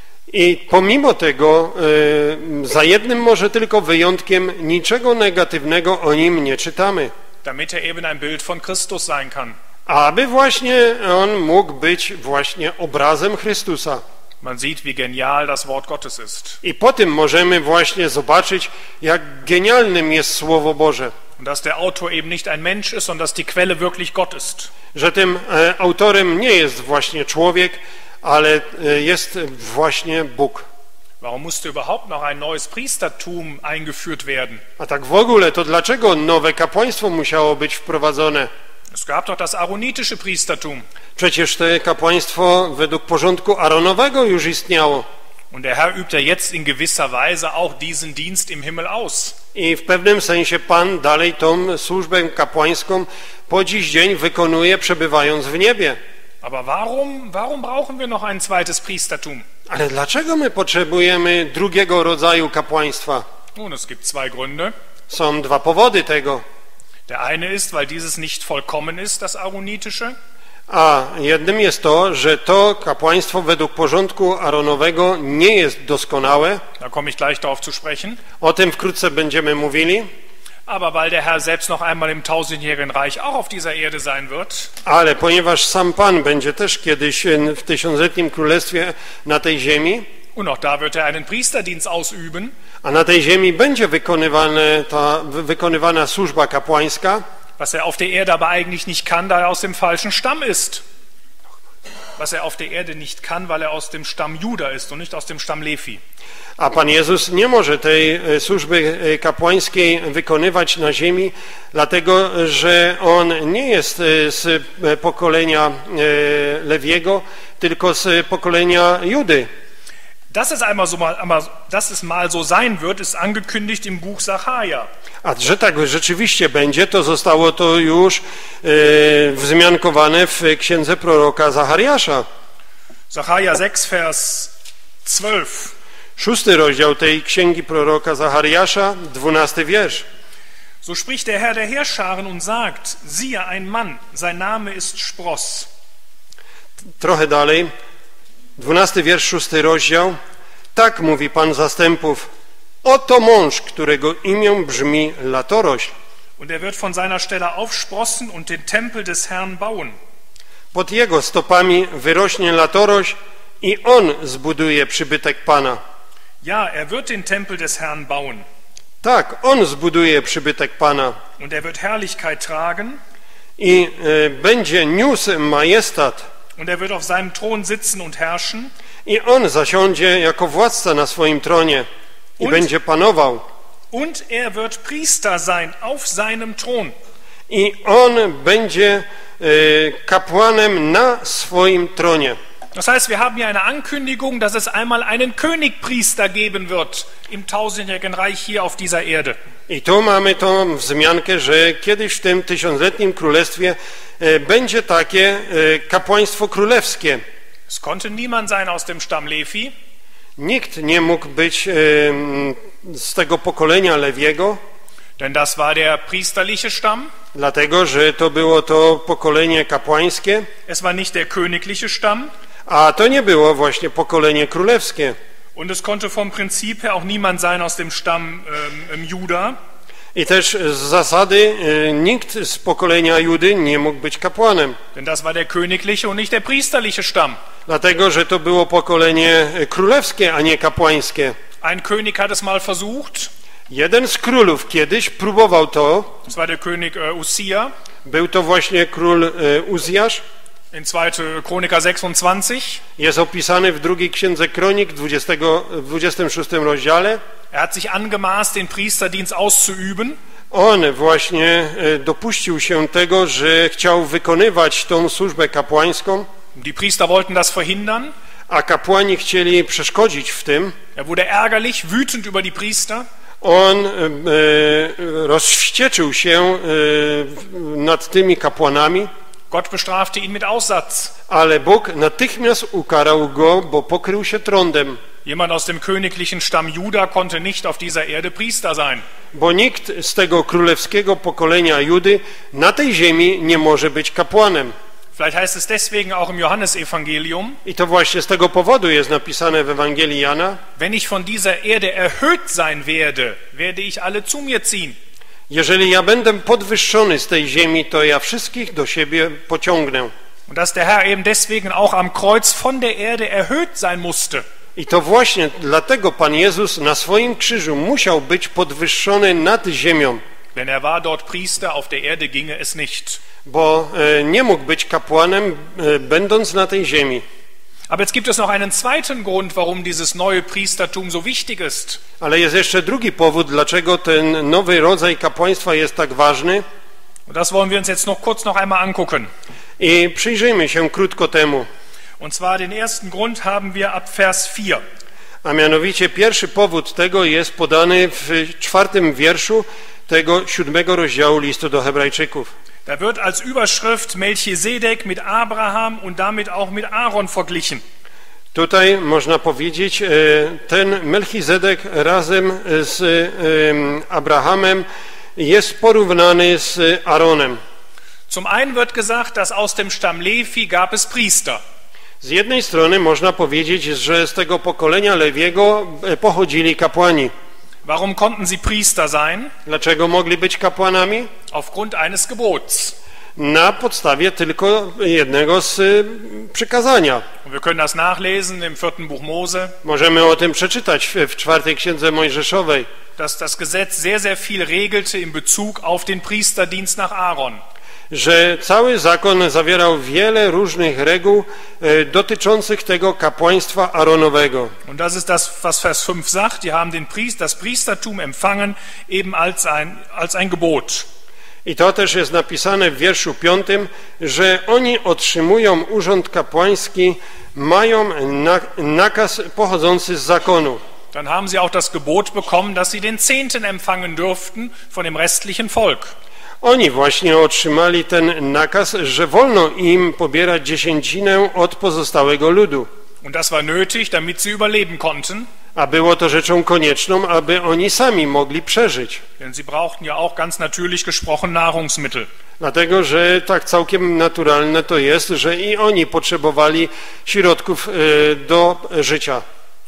I pomimo tego, e, za jednym może tylko wyjątkiem, niczego negatywnego o nim nie czytamy. Damit er eben ein Bild von Christus sein kann. Aby właśnie on mógł być właśnie obrazem Chrystusa. Man sieht, wie genial das Wort Gottes ist. I po tym możemy właśnie zobaczyć, jak genialnym jest Słowo Boże. Und dass der Autor eben nicht ein Mensch ist, sondern dass die Quelle wirklich Gott ist. Że tym e, autorem nie jest właśnie człowiek, ale e, jest właśnie Bóg. Warum musste überhaupt noch ein neues Priestertum eingeführt werden? A tak w ogóle, to dlaczego nowe kapłaństwo musiało być wprowadzone? Es gab doch das aaronitische Priestertum. Przecież to kapłaństwo według porządku Aaronowego już istniało. Und der Herr übt ja jetzt in gewisser Weise auch diesen Dienst im Himmel aus. I w pewnym sensie Pan dalej tą służbę kapłańską po dziś dzień wykonuje, przebywając w niebie. Aber warum, warum brauchen wir noch ein zweites Priestertum? Ale dlaczego my potrzebujemy drugiego rodzaju kapłaństwa? Nun, es gibt zwei Gründe. Są dwa powody tego. Der eine ist, weil dieses nicht vollkommen ist, das aaronitische. A jednym jest to, że to kapłaństwo według porządku Aaronowego nie jest doskonałe. Da komme ich gleich darauf zu sprechen. O tym wkrótce będziemy mówili. Aber weil der Herr selbst noch einmal im tausendjährigen Reich auch auf dieser Erde sein wird, Ale ponieważ sam Pan będzie też kiedyś w tysiącletnim królestwie na tej ziemi, und auch da wird er einen Priesterdienst ausüben, a na tej ziemi będzie wykonywane ta, wykonywana służba kapłańska, was er auf der Erde aber eigentlich nicht kann, da er aus dem falschen Stamm ist. Was er auf der Erde nicht kann, weil er aus dem Stamm Juda ist und nicht aus dem Stamm Levi. a Pan Jezus nie może tej służby kapłańskiej wykonywać na ziemi, dlatego że On nie jest z pokolenia Lewiego, tylko z pokolenia Judy. Dass es einmal so mal, aber dass es mal so sein wird, ist angekündigt im Buch Sacharja. A że tak rzeczywiście będzie, to zostało to już e, wzmiankowane w księdze proroka Zachariasza. Sacharja sechs, Vers zwölf. Szósty rozdział tej księgi proroka Zachariasza, dwunasty wiersz. So spricht der Herr der Heerscharen und sagt, siehe ein Mann, sein Name ist Spross. Trochę dalej, dwunasty wiersz, szósty rozdział. Tak mówi Pan zastępów, oto mąż, którego imię brzmi Latorośl. Und er wird von seiner Stelle aufsprossen und den Tempel des Herrn bauen. Pod jego stopami wyrośnie latorośl i on zbuduje przybytek Pana. Ja, er wird den Tempel des Herrn bauen. Tak, on zbuduje przybytek Pana. Und er wird Herrlichkeit tragen. I e, będzie niósł majestat. Und er wird auf seinem Thron sitzen und herrschen. I on zasiądzie jako władca na swoim tronie i Und? będzie panował. Und er wird Priester sein auf seinem Thron. I on będzie e, kapłanem na swoim tronie. Das heißt, wir haben hier eine Ankündigung, dass es einmal einen Königpriester geben wird im tausendjährigen Reich hier auf dieser Erde. I tu mamy tą wzmiankę, że kiedyś w tym tysiącletnim królestwie e, będzie takie e, kapłaństwo królewskie. Es konnte niemand sein aus dem Stamm Levi. Nikt nie mógł być e, z tego pokolenia Lewiego, Denn das war der priesterliche Stamm. dlatego że to było to pokolenie kapłańskie, Es war nicht der königliche Stamm. a to nie było właśnie pokolenie królewskie. Und es konnte vom Prinzip her auch niemand sein aus dem Stamm ähm, Juda. I też z zasady e, nikt z pokolenia Judy nie mógł być kapłanem, Denn das war der königliche und nicht der priesterliche Stamm. dlatego że to było pokolenie królewskie, a nie kapłańskie. Ein König hat es mal versucht. Jeden z królów kiedyś próbował to, Das war der König äh, Uzziah był to właśnie król e, Uzjasz. in zweite Chroniker sechsundzwanzig. Jest opisany w drugiej księdze Kronik, w dwudziestym szóstym rozdziale. Er hat sich angemaßt, den Priesterdienst auszuüben. On właśnie e, dopuścił się tego, że chciał wykonywać tą służbę kapłańską, Die Priester wollten das verhindern. a kapłani chcieli przeszkodzić w tym. Er wurde ärgerlich, wütend über die Priester. On e, rozwścieczył się e, nad tymi kapłanami. Gott bestrafte ihn mit Aussatz. Ale Bóg natychmiast ukarał go, bo pokrył się trądem. Jemand aus dem königlichen Stamm Juda konnte nicht auf dieser Erde Priester sein. Bo nikt z tego królewskiego pokolenia Judy na tej ziemi nie może być kapłanem. Vielleicht heißt es deswegen auch im Johannesevangelium, I to właśnie z tego powodu jest napisane w Ewangelii Jana. wenn ich von dieser Erde erhöht sein werde, werde ich alle zu mir ziehen. Jeżeli ja będę podwyższony z tej ziemi, to ja wszystkich do siebie pociągnę. Und dass der Herr eben deswegen auch am Kreuz von der Erde erhöht sein musste. I to właśnie dlatego Pan Jezus na swoim krzyżu musiał być podwyższony nad ziemią. Denn er war dort Priester, auf der Erde ginge es nicht. Bo e, nie mógł być kapłanem, e, będąc na tej ziemi. Aber jetzt gibt es noch einen zweiten Grund, warum dieses neue Priestertum so wichtig ist. Ale jest jeszcze drugi powód, dlaczego ten nowy rodzaj kapłaństwa jest tak ważny. Und das wollen wir uns jetzt noch kurz noch einmal angucken. I przyjrzyjmy się krótko temu. Und zwar den ersten Grund haben wir ab Vers vier. A mianowicie pierwszy powód tego jest podany w czwartym wierszu tego siódmego rozdziału listu do Hebrajczyków. Da wird als Überschrift Melchisedek mit Abraham und damit auch mit Aaron verglichen. Tutaj można powiedzieć, ten Melchizedek razem z Abrahamem jest porównany z Aaronem. Zum einen wird gesagt, dass aus dem Stamm Levi gab es Priester. Z jednej strony można powiedzieć, że z tego pokolenia Lewiego pochodzili kapłani. Warum konnten sie Priester sein? Dlaczego mogli być kapłanami? Aufgrund eines Gebots. Na podstawie tylko jednego z przykazania. Und wir können das nachlesen im vierten Buch Mose. Możemy o tym przeczytać w, w czwartej księdze Mojżeszowej. Dass das Gesetz sehr, sehr viel regelte in Bezug auf den Priesterdienst nach Aaron. Że cały zakon zawierał wiele różnych reguł e, dotyczących tego kapłaństwa Aaronowego. Und das ist das, was Vers fünf sagt. Die haben den Priest, das Priestertum empfangen, eben als ein, als ein Gebot. I to też jest napisane w wierszu piątym, że oni otrzymują urząd kapłański, mają na, nakaz pochodzący z zakonu. Dann haben sie auch das Gebot bekommen, dass sie den Zehnten empfangen dürften von dem restlichen Volk. Oni właśnie otrzymali ten nakaz, że wolno im pobierać dziesięcinę od pozostałego ludu. Und das war nötig, damit sie überleben konnten. A było to rzeczą konieczną, aby oni sami mogli przeżyć. Denn sie brauchten ja auch ganz natürlich gesprochen Nahrungsmittel. Dlatego, że tak całkiem naturalne to jest, że i oni potrzebowali środków do życia.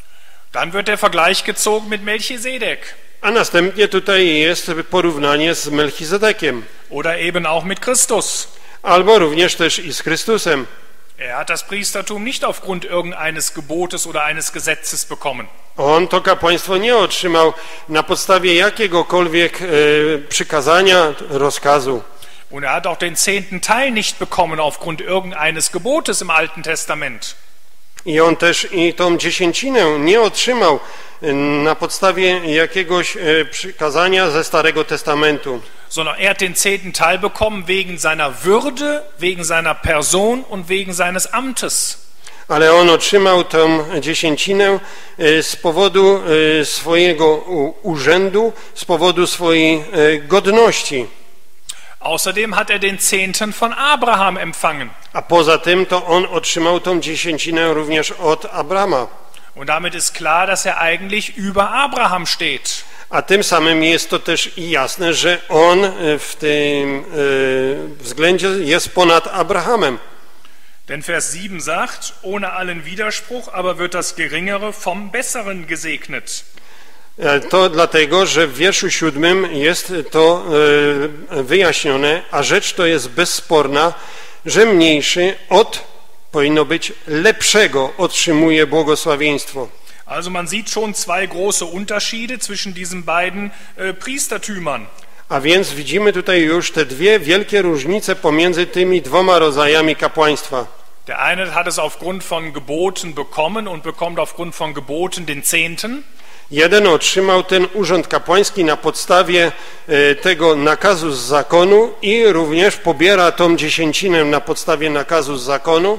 Dann wird der Vergleich gezogen mit Melchisedek. A następnie tutaj jest porównanie z Melchizedekiem. Oder eben auch mit Christus. Albo również też i z Chrystusem. Er hat das Priestertum nicht aufgrund irgendeines Gebotes oder eines Gesetzes bekommen. On to kapłaństwo nie otrzymał na podstawie jakiegokolwiek e, przykazania, rozkazu. Und er hat auch den zehnten Teil nicht bekommen aufgrund irgendeines Gebotes im Alten Testament. I on też i tą dziesięcinę nie otrzymał na podstawie jakiegoś przykazania ze Starego Testamentu. Sondern er hat den zehnten Teil bekommen wegen seiner Würde, wegen seiner Person und wegen seines Amtes. Ale on otrzymał tę dziesięcinę z powodu swojego urzędu, z powodu swojej godności. Außerdem hat er den Zehnten von Abraham empfangen. A poza tym to on otrzymał tą dziesięcinę również od Abrama. Und damit ist klar, dass er eigentlich über Abraham steht. A tym samym jest to też i jasne, że on w tym e, względzie jest ponad Abrahamem. Denn Vers sieben sagt, ohne allen Widerspruch, aber wird das Geringere vom Besseren gesegnet. To dlatego, że w wierszu siódmym jest to e, wyjaśnione, a rzecz to jest bezsporna, że mniejszy od, powinno być lepszego, otrzymuje błogosławieństwo. Also man sieht schon zwei große Unterschiede zwischen diesen beiden äh, Priestertümern. A więc widzimy tutaj już te dwie wielkie różnice pomiędzy tymi dwoma rodzajami kapłaństwa. Der eine hat es aufgrund von Geboten bekommen und bekommt aufgrund von Geboten den Zehnten. Jeden otrzymał ten urząd kapłański na podstawie e, tego nakazu z zakonu i również pobiera tą dziesięcinę na podstawie nakazu z zakonu.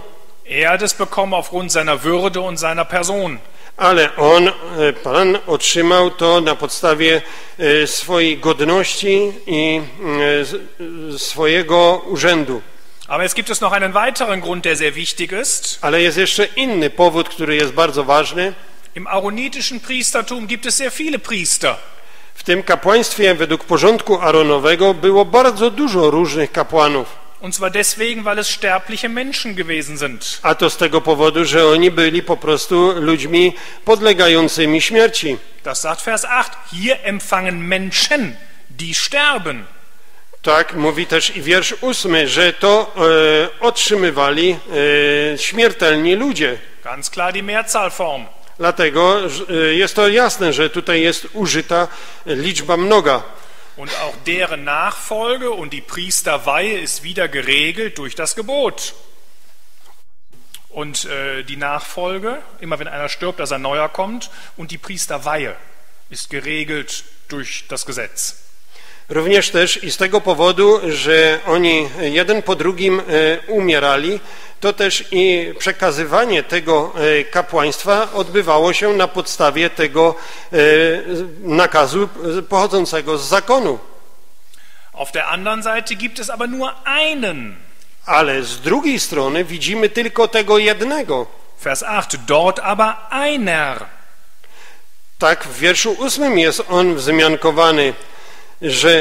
Er hat es bekommen aufgrund seiner Würde und seiner Person. Ale on, Pan, otrzymał to na podstawie swojej godności i swojego urzędu. Aber es gibt es noch einen weiteren Grund, der sehr wichtig ist. Ale jest jeszcze inny powód, który jest bardzo ważny. Im aaronitischen Priestertum gibt es sehr viele Priester. W tym kapłaństwie według porządku Aaronowego było bardzo dużo różnych kapłanów. Und zwar deswegen, weil es sterbliche Menschen gewesen sind. A to z tego powodu, że oni byli po prostu ludźmi podlegającymi śmierci. Das sagt Vers acht. Hier empfangen Menschen, die sterben. Tak, mówi też i wiersz ósmy, że to e, otrzymywali e, śmiertelni ludzie. Ganz klar die Mehrzahlform. Dlatego e, jest to jasne, że tutaj jest użyta liczba mnoga. Und auch deren Nachfolge und die Priesterweihe ist wieder geregelt durch das Gebot. Und äh, die Nachfolge, immer wenn einer stirbt, dass ein neuer kommt, und die Priesterweihe ist geregelt durch das Gesetz. Również też i z tego powodu, że oni jeden po drugim umierali, to też i przekazywanie tego kapłaństwa odbywało się na podstawie tego nakazu pochodzącego z zakonu. Auf der anderen Seite gibt es aber nur einen. Ale z drugiej strony widzimy tylko tego jednego. Vers acht, dort aber einer. Tak, w wierszu ósmym jest on wzmiankowany, że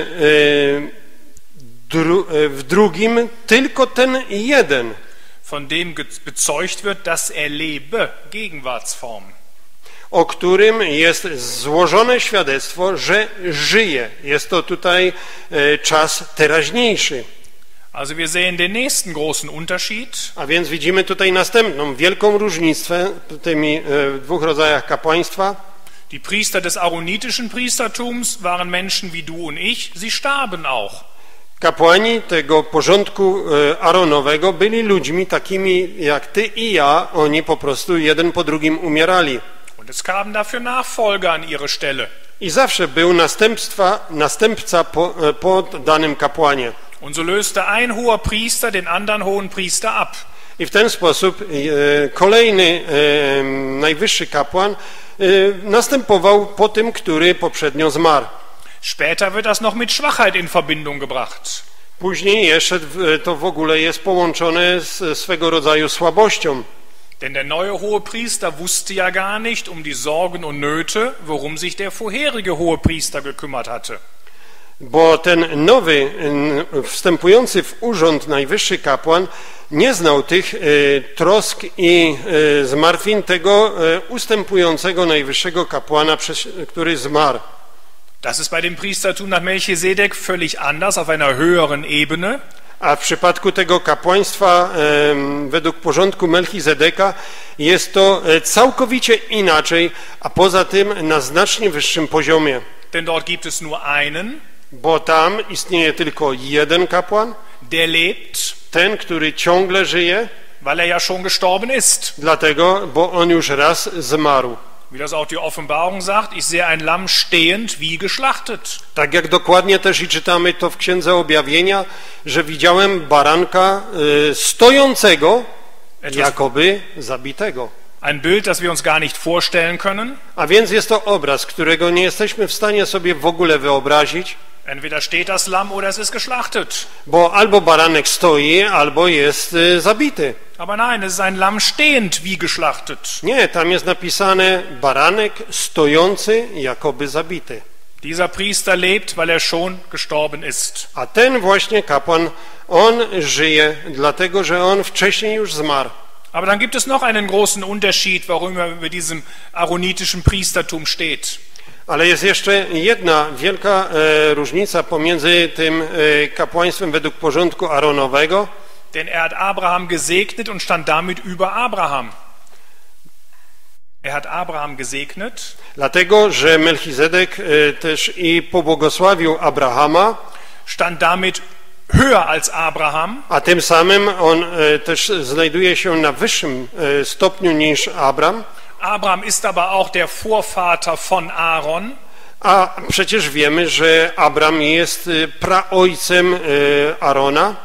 w drugim tylko ten jeden. Von dem bezeugt wird, dass er lebe, Gegenwartsform. O którym jest złożone świadectwo, że żyje. Jest to tutaj czas teraźniejszy. Also wir sehen den nächsten großen Unterschied. A więc widzimy tutaj następną wielką różnicę w tymi dwóch rodzajach kapłaństwa. Die Priester des aaronitischen Priestertums waren Menschen wie du und ich, sie starben auch. Kapłani tego porządku Aaronowego byli ludźmi takimi jak ty i ja, oni po prostu jeden po drugim umierali. Und es kamen dafür Nachfolger an ihre Stelle. I zawsze był następstwa, następca po, po danym kapłanie. Und so löste ein hoher Priester den anderen hohen Priester ab. I w ten sposób e, kolejny e, najwyższy kapłan e, następował po tym, który poprzednio zmarł. Später wird das noch mit Schwachheit in Verbindung gebracht. Później jeszcze to w ogóle jest połączone z swego rodzaju słabością. Denn der neue hohe Priester wusste ja gar nicht um die Sorgen und Nöte, worum sich der vorherige hohe Priester gekümmert hatte. Bo ten nowy, wstępujący w urząd najwyższy kapłan nie znał tych e, trosk i e, zmartwień tego e, ustępującego najwyższego kapłana, przez, który zmarł. Das ist bei dem Priestertum nach Melchisedek völlig anders, auf einer höheren Ebene. A w przypadku tego kapłaństwa e, według porządku Melchizedeka jest to całkowicie inaczej, a poza tym na znacznie wyższym poziomie. Denn dort gibt es nur einen, bo tam istnieje tylko jeden kapłan, der lebt, ten, który ciągle żyje, weil er ja schon gestorben ist. Dlatego, bo on już raz zmarł. Wie das auch die Offenbarung sagt, ich sehe ein Lamm stehend wie geschlachtet. Tak jak dokładnie też i czytamy to w Księdze Objawienia, że widziałem baranka y, stojącego, jakoby zabitego. Ein Bild, das wir uns gar nicht vorstellen können. A więc jest to obraz, którego nie jesteśmy w stanie sobie w ogóle wyobrazić. Entweder steht das Lamm oder es ist geschlachtet. Bo albo baranek stoi, albo jest y, zabity. Aber nein, es ist ein Lamm stehend wie geschlachtet. Nie, tam jest napisane baranek stojący, jakoby zabity. Dieser Priester lebt, weil er schon gestorben ist. A ten właśnie kapłan, on żyje, dlatego że on wcześniej już zmarł. Aber dann gibt es noch einen großen Unterschied, warum er über diesem aaronitischen Priestertum steht. Ale jest jeszcze jedna wielka e, różnica pomiędzy tym e, kapłaństwem według porządku Aaronowego. Denn er hat Abraham gesegnet und stand damit über Abraham. Er hat Abraham gesegnet. Dlatego, że Melchizedek e, też i pobłogosławił Abrahama. Stand damit höher als Abraham. A tym samym on e, też znajduje się na wyższym e, stopniu niż Abraham. Abraham ist aber auch der Vorvater von Aaron. A przecież wiemy, że Abraham jest praojcem Arona.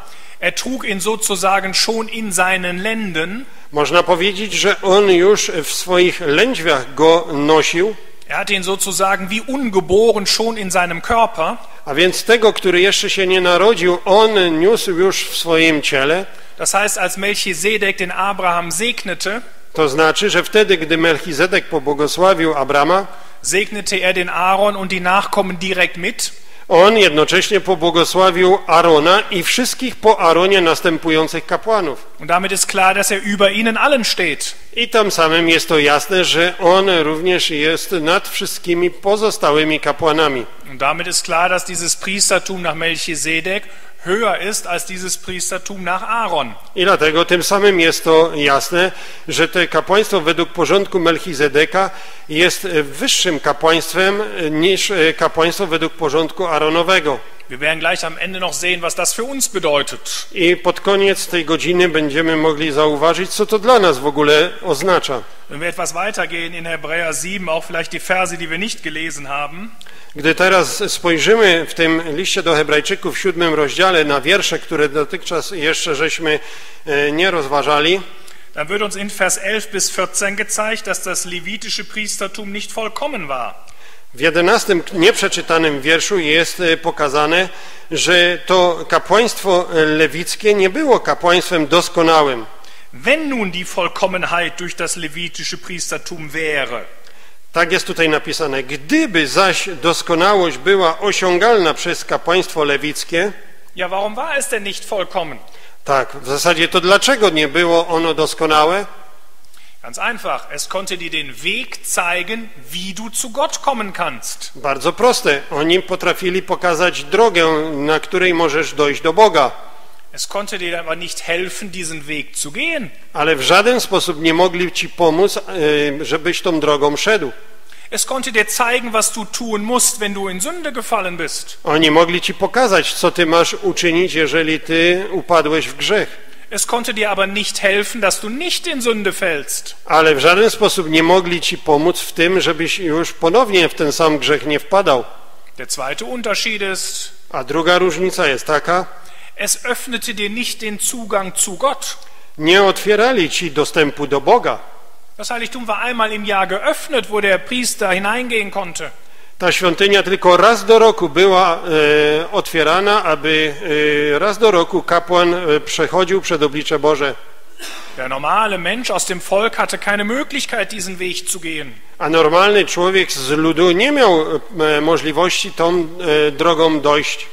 Er trug ihn sozusagen schon in seinen Lenden. Można powiedzieć, że on już w swoich lędźwiach go nosił. Er hatte ihn sozusagen wie ungeboren schon in seinem Körper. A więc tego, który jeszcze się nie narodził, on niósł już w swoim ciele. Das heißt, als Melchisedek den Abraham segnete, To znaczy, że wtedy, gdy Melchizedek pobłogosławił Abrama, segnete er den Aaron und die Nachkommen direkt mit. on jednocześnie pobłogosławił Arona i wszystkich po Aronie następujących kapłanów. Und damit ist klar, dass er über ihnen allen steht. I tym samym jest to jasne, że on również jest nad wszystkimi pozostałymi kapłanami. Und damit ist klar, dass dieses Priestertum nach Melchisedek höher ist als dieses Priestertum nach Aaron. I dlatego tym samym jest to jasne, że to kapłaństwo według porządku Melchizedeka jest wyższym kapłaństwem niż kapłaństwo według porządku Aaronowego. Wir werden gleich am Ende noch sehen, was das für uns bedeutet. I pod koniec tej godziny będziemy mogli zauważyć, co to dla nas w ogóle oznacza. Wenn wir etwas weitergehen in Hebräer sieben, auch vielleicht die Verse, die wir nicht gelesen haben, Gdy teraz spojrzymy w tym liście do Hebrajczyków w siódmym rozdziale na wiersze, które dotychczas jeszcze żeśmy nie rozważali, dann wird uns in Vers elf bis vierzehn gezeigt, dass das levitische Priestertum nicht vollkommen war. w jedenastym nieprzeczytanym wierszu jest pokazane, że to kapłaństwo lewickie nie było kapłaństwem doskonałym. Wenn nun die Vollkommenheit durch das levitische Priestertum wäre, Tak jest tutaj napisane. Gdyby zaś doskonałość była osiągalna przez kapłaństwo lewickie, ja, warum war es denn nicht vollkommen? tak, w zasadzie to dlaczego nie było ono doskonałe? Ganz einfach, es konnte dir den Weg zeigen, wie du zu Gott kommen kannst. Bardzo proste. Oni potrafili pokazać drogę, na której możesz dojść do Boga. Es konnte dir aber nicht helfen, diesen Weg zu gehen. Ale w żaden sposób nie mogli ci pomóc, żebyś tą drogą szedł. Es konnte dir zeigen, was du tun musst, wenn du in Sünde gefallen bist. Oni mogli ci pokazać, co ty masz uczynić, jeżeli ty upadłeś w grzech. Es konnte dir aber nicht helfen, dass du nicht in Sünde fällst. Ale w żaden sposób nie mogli ci pomóc w tym, żebyś już ponownie w ten sam grzech nie wpadał. Der zweite Unterschied ist, A druga różnica jest taka, es öffnete dir nicht den Zugang zu Gott. nie otwierali ci dostępu do Boga. Das Heiligtum war einmal im Jahr geöffnet, wo der Priester hineingehen konnte. Ta świątynia tylko raz do roku była e, otwierana, aby e, raz do roku kapłan e, przechodził przed oblicze Boże. Der normale Mensch aus dem Volk hatte keine Möglichkeit, diesen Weg zu gehen. A normalny człowiek z ludu nie miał e, możliwości tą e, drogą dojść.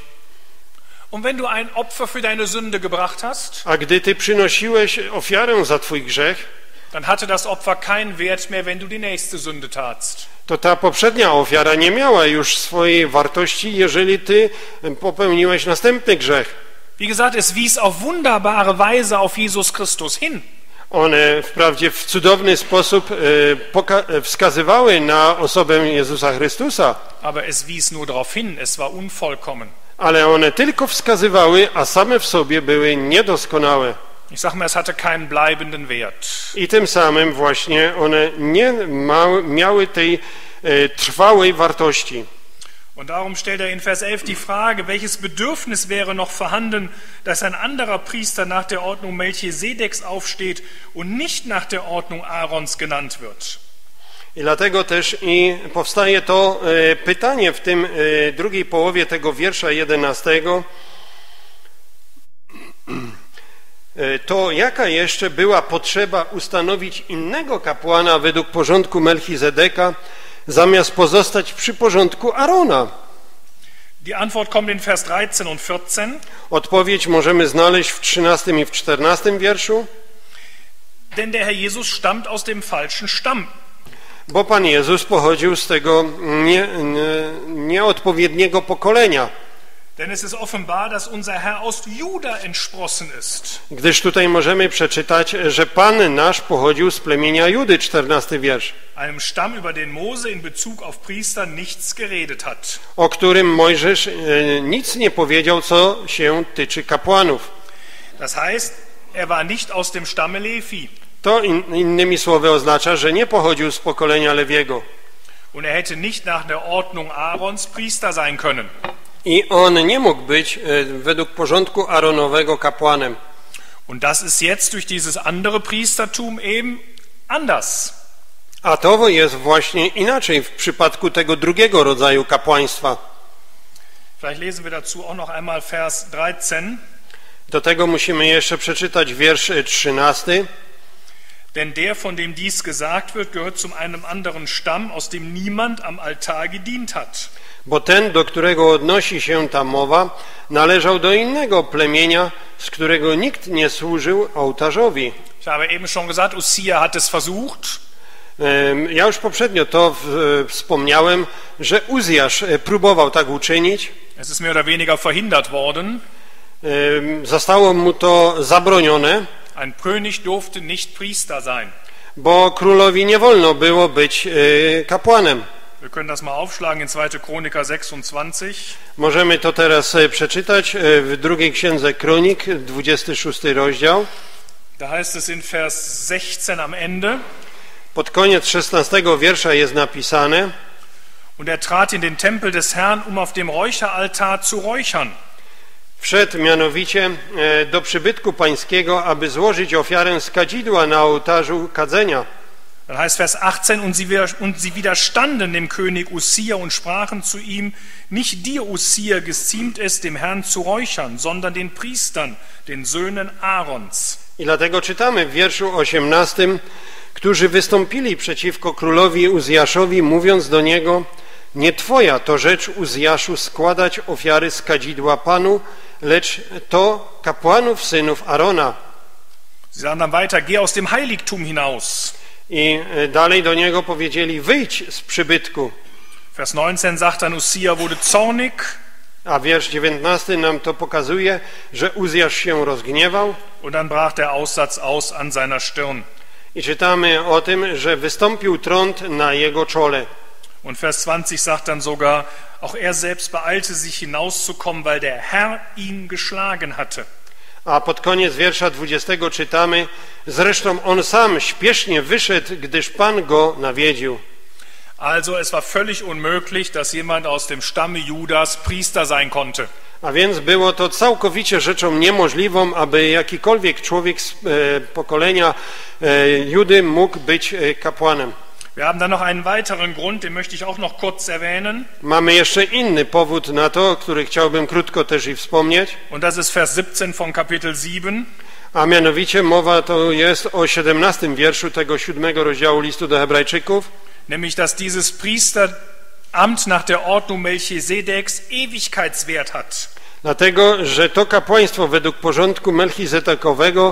Und wenn du ein Opfer für deine Sünde gebracht hast, A gdy ty przynosiłeś ofiarę za twój grzech, dann hatte das Opfer keinen Wert mehr, wenn du die nächste Sünde tatst. to ta poprzednia ofiara nie miała już swojej wartości, jeżeli ty popełniłeś następny grzech. Wie gesagt, es wies auf wunderbare Weise auf Jesus Christus hin. One wprawdzie w cudowny sposób e, wskazywały na osobę Jezusa Chrystusa, Aber es wies nur darauf hin, es war unvollkommen. ale one tylko wskazywały, a same w sobie były niedoskonałe. Ich sage mal, es hatte keinen bleibenden Wert. I tym samym właśnie one nie ma, miały tej e, trwałej wartości. Und darum stellt er in Vers elf die Frage, welches Bedürfnis wäre noch vorhanden, dass ein anderer Priester nach der Ordnung Melchisedeks aufsteht und nicht nach der Ordnung Aarons genannt wird. I dlatego też i powstaje to e, pytanie w tym e, drugiej połowie tego wiersza jedenastego. E, to jaka jeszcze była potrzeba ustanowić innego kapłana według porządku Melchizedeka, zamiast pozostać przy porządku Arona? Die Antwort kommt in Vers dreizehn und vierzehn. Odpowiedź możemy znaleźć w trzynastym i w czternastym wierszu. Denn der Herr Jesus stammt aus dem falschen Stamm. Bo Pan Jezus pochodził z tego nie, nie, nieodpowiedniego pokolenia. Denn es ist offenbar, dass unser Herr aus Juda entsprossen ist. Gdyż tutaj możemy przeczytać, że Pan nasz pochodził z plemienia Judy, czternasty wiersz, Einem Stamm, über den Mose in Bezug auf Priester nichts geredet hat. o którym Mojżesz e, nic nie powiedział, co się tyczy kapłanów. Das heißt, er war nicht aus dem Stamme Levi. To in, innymi słowy oznacza, że nie pochodził z pokolenia Lewiego. Und er hätte nicht nach der Ordnung Aarons Priester sein können. I on nie mógł być e, według porządku Aaronowego kapłanem. Und das ist jetzt durch dieses andere Priestertum eben anders. A to jest właśnie inaczej w przypadku tego drugiego rodzaju kapłaństwa. Vielleicht lesen wir dazu auch noch einmal Vers dreizehn. Do tego musimy jeszcze przeczytać wiersz trzynasty. Denn der, von dem dies gesagt wird, gehört zu einem anderen Stamm, aus dem niemand am Altar gedient hat. Bo ten, do którego odnosi się ta mowa, należał do innego plemienia, z którego nikt nie służył ołtarzowi. Ich habe eben schon gesagt, Uzziah hat es versucht. Ja już poprzednio to w, wspomniałem, że Uzjasz próbował tak uczynić. Es ist mehr oder weniger verhindert worden. Zostało mu to zabronione. Ein König durfte nicht Priester sein. Bo królowi nie wolno było być kapłanem. Wir können das mal aufschlagen in zweite Chroniker sechsundzwanzig. Możemy to teraz przeczytać w drugiej księdze Kronik, dwudziesty szósty rozdział. Da heißt es in Vers sechzehn am Ende. Pod koniec szesnastego wiersza jest napisane: Und er trat in den Tempel des Herrn, um auf dem Räucheraltar zu räuchern. Wszedł mianowicie do przybytku pańskiego, aby złożyć ofiarę z kadzidła na ołtarzu kadzenia. Dann heißt Vers achtzehn, und sie, und sie widerstanden dem König Uzziah und sprachen zu ihm, nicht dir, Uzziah, geziemt es, dem Herrn zu räuchern, sondern den Priestern, den Söhnen Aarons. I dlatego czytamy w wierszu osiemnastym, którzy wystąpili przeciwko królowi Uzjaszowi, mówiąc do niego: nie twoja to rzecz, Uzjaszu, składać ofiary z kadzidła Panu, lecz to kapłanów synów Arona. Sie sagen dann weiter, geh aus dem Heiligtum hinaus. I dalej do niego powiedzieli: wyjdź z przybytku. Vers neunzehn sagt dann, Uzziah wurde zornig. A wiersz dziewiętnasty nam to pokazuje, że Uzjasz się rozgniewał. Und dann brach der Aussatz aus an seiner Stirn. I czytamy o tym, że wystąpił trąd na jego czole. Und Vers zwanzig sagt dann sogar, auch er selbst beeilte sich hinauszukommen, weil der Herr ihn geschlagen hatte. A pod koniec wiersza dwudziestego czytamy: zresztą on sam śpiesznie wyszedł, gdyż Pan go nawiedził. Also es war völlig unmöglich, dass jemand aus dem Stamme Judas Priester sein konnte. A więc było to całkowicie rzeczą niemożliwą, aby jakikolwiek człowiek z e, pokolenia e, Judy mógł być e, kapłanem. Wir haben dann noch einen weiteren Grund, den möchte ich auch noch kurz erwähnen. Mamy jeszcze inny powód na to, który chciałbym krótko też i wspomnieć. Und das ist Vers siebzehn von Kapitel sieben. A mianowicie mowa to jest o siedemnastym wierszu tego siódmego rozdziału listu do Hebrajczyków. Nämlich, dass dieses Priesteramt nach der Ordnung Melchisedeks Ewigkeitswert hat. Dlatego, że to kapłaństwo według porządku Melchisedekowego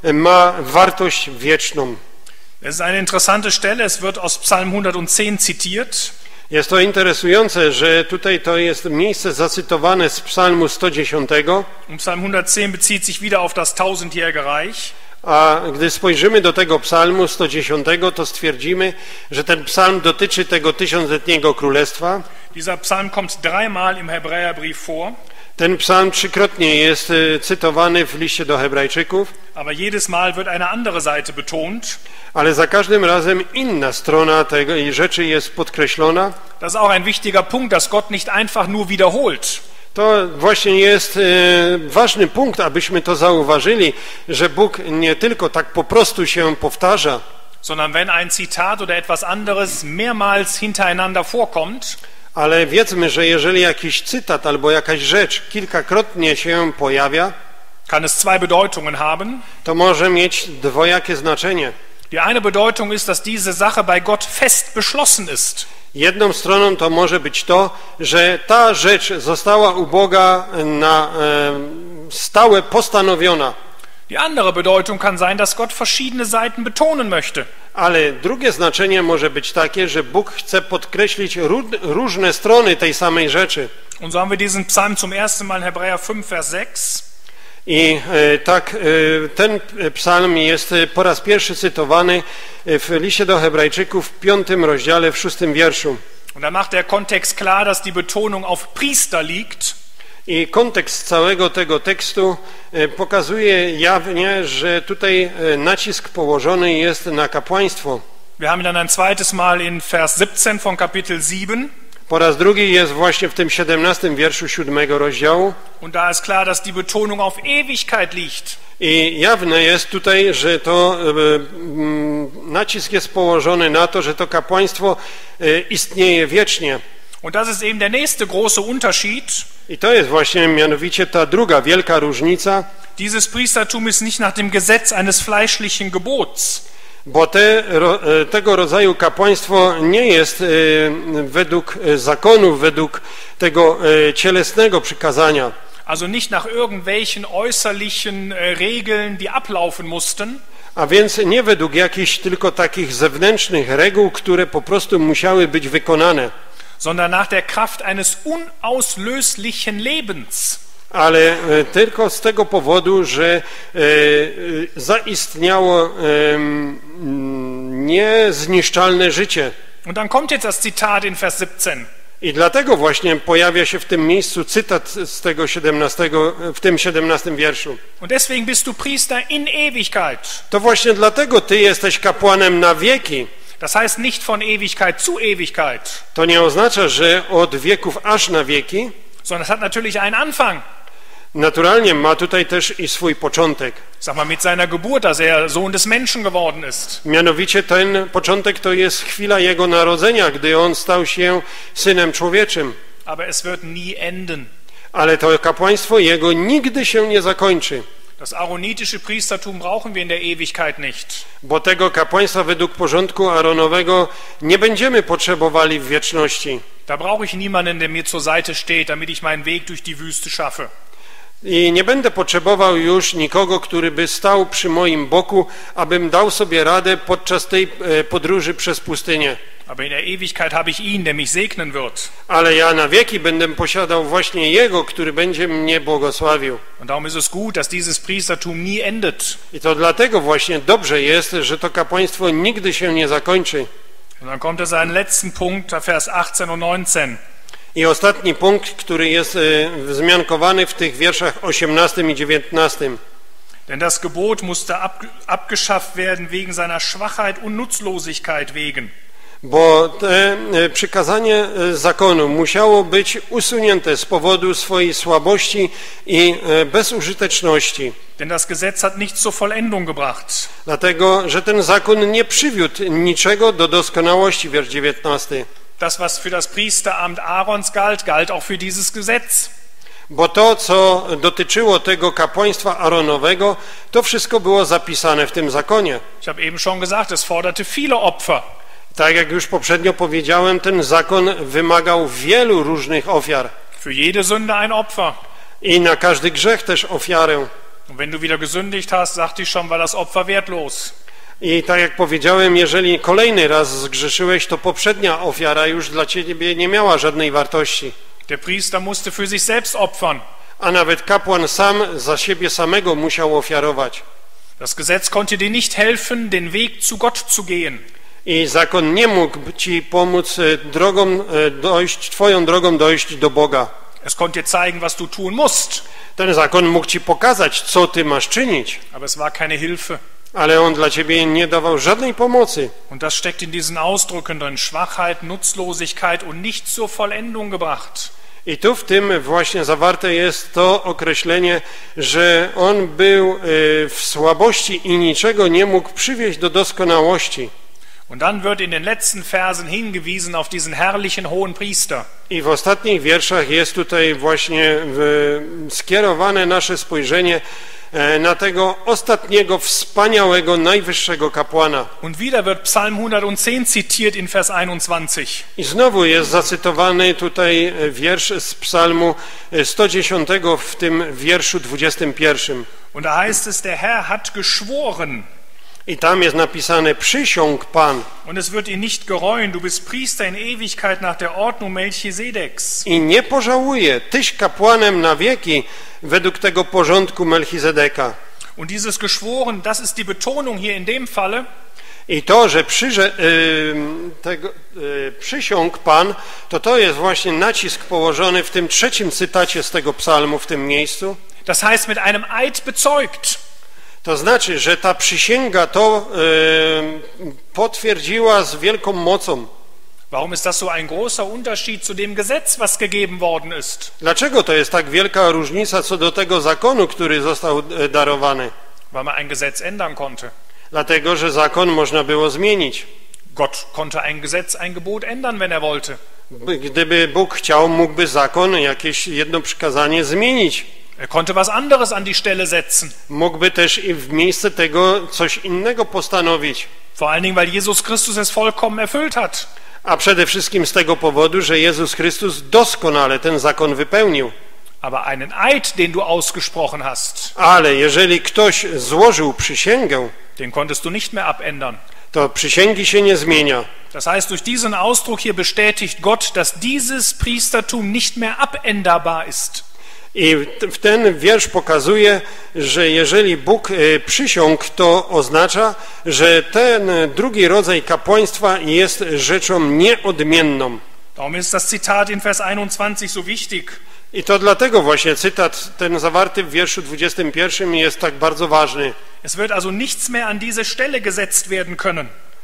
ma wartość wieczną. Es ist eine interessante Stelle, es wird aus Psalm hundertzehn zitiert. Jest to interesujące, że tutaj to jest miejsce zacytowane z Psalmu sto dziesięć. Und Psalm hundertzehn bezieht sich wieder auf das tausendjährige Reich. A gdy spojrzymy do tego psalmu sto dziesięć, to stwierdzimy, że ten psalm dotyczy tego tysiącletniego królestwa. Dieser Psalm kommt dreimal im Hebräerbrief vor. Ten psalm trzykrotnie jest cytowany w liście do Hebrajczyków. Aber jedes Mal wird eine andere Seite betont. Ale za każdym razem inna strona tej rzeczy jest podkreślona. Das ist auch ein wichtiger Punkt, dass Gott nicht einfach nur wiederholt. To właśnie jest e, ważny punkt, abyśmy to zauważyli, że Bóg nie tylko tak po prostu się powtarza, sondern wenn ein Zitat oder etwas anderes mehrmals hintereinander vorkommt, ale wiedzmy, że jeżeli jakiś cytat albo jakaś rzecz kilkakrotnie się pojawia, kann es zwei Bedeutungen haben. To może mieć dwojakie znaczenie. Die eine Bedeutung ist, dass diese Sache bei Gott fest beschlossen ist. Jedną stroną to może być to, że ta rzecz została u Boga na e, stałe postanowiona. Die andere Bedeutung kann sein, dass Gott verschiedene Seiten betonen möchte. Ale drugie znaczenie może być takie, że Bóg chce podkreślić różne strony tej samej rzeczy. Und so haben wir diesen Psalm zum ersten Mal in Hebräer fünf, Vers sechs. I e, tak e, ten psalm jest po raz pierwszy cytowany w liście do Hebrajczyków w piątym rozdziale, w szóstym wierszu. Und da macht der Kontext klar, dass die Betonung auf Priester liegt. I kontekst całego tego tekstu e, pokazuje jawnie, że tutaj e, nacisk położony jest na kapłaństwo. Wir haben dann ein zweites Mal in Vers siebzehn von Kapitel sieben. Po raz drugi jest właśnie w tym siedemnastym wierszu siódmego rozdziału. Und da ist klar, dass die Betonung auf Ewigkeit liegt. I jawne jest tutaj, że to e, m, nacisk jest położony na to, że to kapłaństwo e, istnieje wiecznie. Und das ist eben der nächste große Unterschied. I to jest właśnie mianowicie ta druga wielka różnica. Dieses Priestertum ist nicht nach dem Gesetz eines fleischlichen Gebots. Bo te, tego rodzaju kapłaństwo nie jest według zakonów, według tego cielesnego przykazania. Also nicht nach irgendwelchen äußerlichen Regeln, die ablaufen mussten. A więc nie według jakichś tylko takich zewnętrznych reguł, które po prostu musiały być wykonane. Sondern nach der Kraft eines unauslöslichen Lebens. Ale tylko z tego powodu, że e, zaistniało e, niezniszczalne życie. Und dann kommt jetzt das Zitat in Vers siebzehn. I dlatego właśnie pojawia się w tym miejscu cytat z tego siedemnastego, w tym siedemnastym wierszu. Und deswegen bist du Priester in Ewigkeit. To właśnie dlatego ty jesteś kapłanem na wieki. Das heißt nicht von Ewigkeit zu Ewigkeit. To nie oznacza, że od wieków aż na wieki. Sondern es hat natürlich einen Anfang. Naturalnie ma tutaj też i swój początek. Sag mal, mit seiner Geburt, dass er Sohn des Menschen geworden ist. Mianowicie ten początek to jest chwila jego narodzenia, gdy on stał się synem człowieczym. Aber es wird nie enden. Ale to kapłaństwo jego nigdy się nie zakończy. Das aaronitische Priestertum brauchen wir in der Ewigkeit nicht. Bo tego kapłaństwa według porządku Aaronowego nie będziemy potrzebowali w wieczności. Da brauche ich niemanden, der mir zur Seite steht, damit ich meinen Weg durch die Wüste schaffe. I nie będę potrzebował już nikogo, który by stał przy moim boku, abym dał sobie radę podczas tej podróży przez pustynię. Aber in der Ewigkeit habe ich ihn, der mich segnen wird. Ale ja na wieki będę posiadał właśnie Jego, który będzie mnie błogosławił. Und darum ist es gut, dass dieses Priestertum nie endet. I to dlatego właśnie dobrze jest, że to kapłaństwo nigdy się nie zakończy. Und dann kommt er seinen letzten Punkt, Vers achtzehn und neunzehn. I ostatni punkt, który jest e, wzmiankowany w tych wierszach osiemnastym i dziewiętnastym. Denn das Gebot musste ab, abgeschafft werden wegen seiner Schwachheit und Nutzlosigkeit wegen. Bo te e, przykazanie e, zakonu musiało być usunięte z powodu swojej słabości i e, bezużyteczności. Denn das Gesetz hat nichts zur Vollendung gebracht. Dlatego, że ten zakon nie przywiódł niczego do doskonałości, wiersz dziewiętnasty. Das, was für das Priesteramt Aarons galt, galt auch für dieses Gesetz. Bo to, co dotyczyło tego kapłaństwa Aaronowego, to wszystko było zapisane w tym zakonie. Ich habe eben schon gesagt, es forderte viele Opfer. Tak jak już poprzednio powiedziałem, ten zakon wymagał wielu różnych ofiar. Für jede Sünde ein Opfer. I na każdy grzech też ofiarę. Und wenn du wieder gesündigt hast, sagte ich schon, war das Opfer wertlos. I tak jak powiedziałem, jeżeli kolejny raz zgrzeszyłeś, to poprzednia ofiara już dla ciebie nie miała żadnej wartości. Der Priester musste für sich selbst opfern. A nawet kapłan sam za siebie samego musiał ofiarować. Das Gesetz konnte dir nicht helfen, den Weg zu Gott zu gehen. I zakon nie mógł ci pomóc drogą dojść, twoją drogą dojść do Boga. Es konnte dir zeigen, was du tun musst. Ten zakon mógł ci pokazać, co ty masz czynić. Aber es war keine Hilfe. Ale on dla ciebie nie dawał żadnej pomocy. Und das steckt in diesen Ausdrücken drin: Schwachheit, Nutzlosigkeit und nicht zur Vollendung gebracht. I tu w tym właśnie zawarte jest to określenie, że on był w słabości i niczego nie mógł przywieźć do doskonałości. Und dann wird in den letzten Versen hingewiesen auf diesen herrlichen hohen Priester. I w ostatnich wierszach jest tutaj właśnie w, skierowane nasze spojrzenie na tego ostatniego, wspaniałego, najwyższego kapłana. Und wieder wird Psalm hundertzehn zitiert in Vers einundzwanzig. I znowu jest zacytowany tutaj wiersz z psalmu sto dziesięć w tym wierszu dwudziestym pierwszym. Und da heißt es, der Herr hat geschworen. I tam jest napisane: przysiąg Pan. Und es wird ihn nicht gereuen, du bist Priester in Ewigkeit nach der Ordnung Melchisedeks. I nie pożałuje, tyś kapłanem na wieki według tego porządku Melchizedeka. Und dieses geschworen, das ist die Betonung hier in dem Falle. I to, że przyże, yy, tego, yy, przysiąg Pan, to to jest właśnie nacisk położony w tym trzecim cytacie z tego psalmu w tym miejscu. Das heißt mit einem Eid bezeugt. To znaczy, że ta przysięga to yy, potwierdziła z wielką mocą. Warum ist das so ein großer Unterschied zu dem Gesetz, was gegeben worden ist? Dlaczego to jest tak wielka różnica co do tego zakonu, który został e, darowany? Weil man ein Gesetz ändern konnte. Dlatego, że zakon można było zmienić. Gott konnte ein Gesetz, ein Gebot ändern, wenn er wollte. Gdyby Bóg chciał, mógłby zakon, jakieś jedno przykazanie zmienić. Er konnte was anderes an die Stelle setzen. Mógłby też i w miejsce tego coś innego postanowić. Vor allen Dingen, weil Jesus Christus es vollkommen erfüllt hat. A przede wszystkim z tego powodu, że Jezus Chrystus doskonale ten zakon wypełnił. Aber einen Eid, den du ausgesprochen hast, Ale jeżeli ktoś złożył przysięgę, den konntest du nicht mehr abändern. to przysięgi się nie zmienia. Das heißt, durch diesen Ausdruck hier bestätigt Gott, dass dieses Priestertum nicht mehr abänderbar ist. I w ten wiersz pokazuje, że jeżeli Bóg przysiągł, to oznacza, że ten drugi rodzaj kapłaństwa jest rzeczą nieodmienną. Darum ist das Zitat in Vers einundzwanzig so wichtig. I to dlatego właśnie cytat ten zawarty w wierszu dwudziestym pierwszym jest tak bardzo ważny. Es wird also nichts mehr an diese Stelle gesetzt werden können.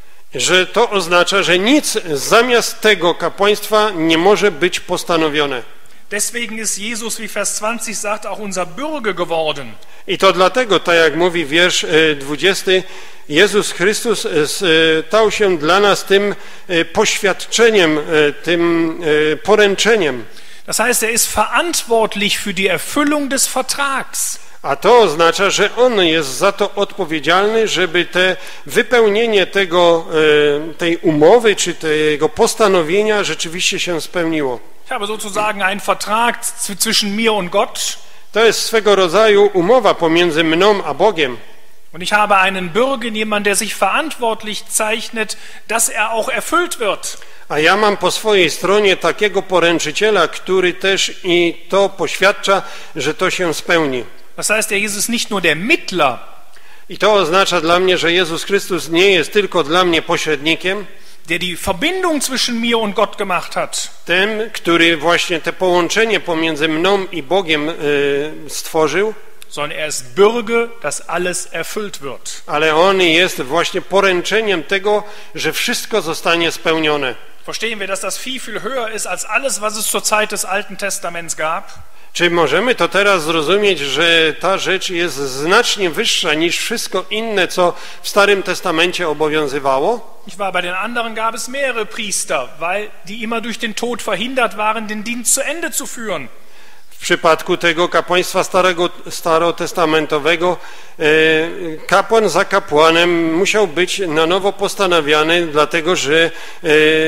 Że to oznacza, że nic zamiast tego kapłaństwa nie może być postanowione. Deswegen ist Jesus, wie Vers zwanzig sagt, auch unser Bürger geworden. I to dlatego, tak jak mówi wiersz dwudziesty, Jezus Chrystus stał się dla nas tym poświadczeniem, tym poręczeniem. Das heißt, er ist verantwortlich für die Erfüllung des Vertrags. A to oznacza, że On jest za to odpowiedzialny, żeby te wypełnienie tego, tej umowy czy tego postanowienia rzeczywiście się spełniło. Ich habe sozusagen einen Vertrag zwischen mir und Gott. To jest swego rodzaju umowa pomiędzy mną a Bogiem. Und ich habe einen Bürger, jemand, der sich verantwortlich zeichnet, dass er auch erfüllt wird. A ja mam po swojej stronie takiego poręczyciela, który też i to poświadcza, że to się spełni. Das heißt, er ist nicht nur der Mittler. I to oznacza dla mnie, że Jezus Chrystus nie jest tylko dla mnie pośrednikiem, der die Verbindung zwischen mir und Gott gemacht hat. Tym, który właśnie te połączenie pomiędzy mną i Bogiem y, stworzył, sondern er ist Bürger, dass alles erfüllt wird. Ale on jest właśnie poręczeniem tego, że wszystko zostanie spełnione. Verstehen wir, dass das viel, viel höher ist als alles, was es zur Zeit des Alten Testaments gab? Czy możemy to teraz zrozumieć, że ta rzecz jest znacznie wyższa niż wszystko inne, co w Starym Testamencie obowiązywało? Ich war, bei den anderen gab es mehrere Priester, weil die immer durch den Tod verhindert waren, den Dienst zu Ende zu führen. W przypadku tego kapłaństwa starego, starotestamentowego e, kapłan za kapłanem musiał być na nowo postanawiany, dlatego że e,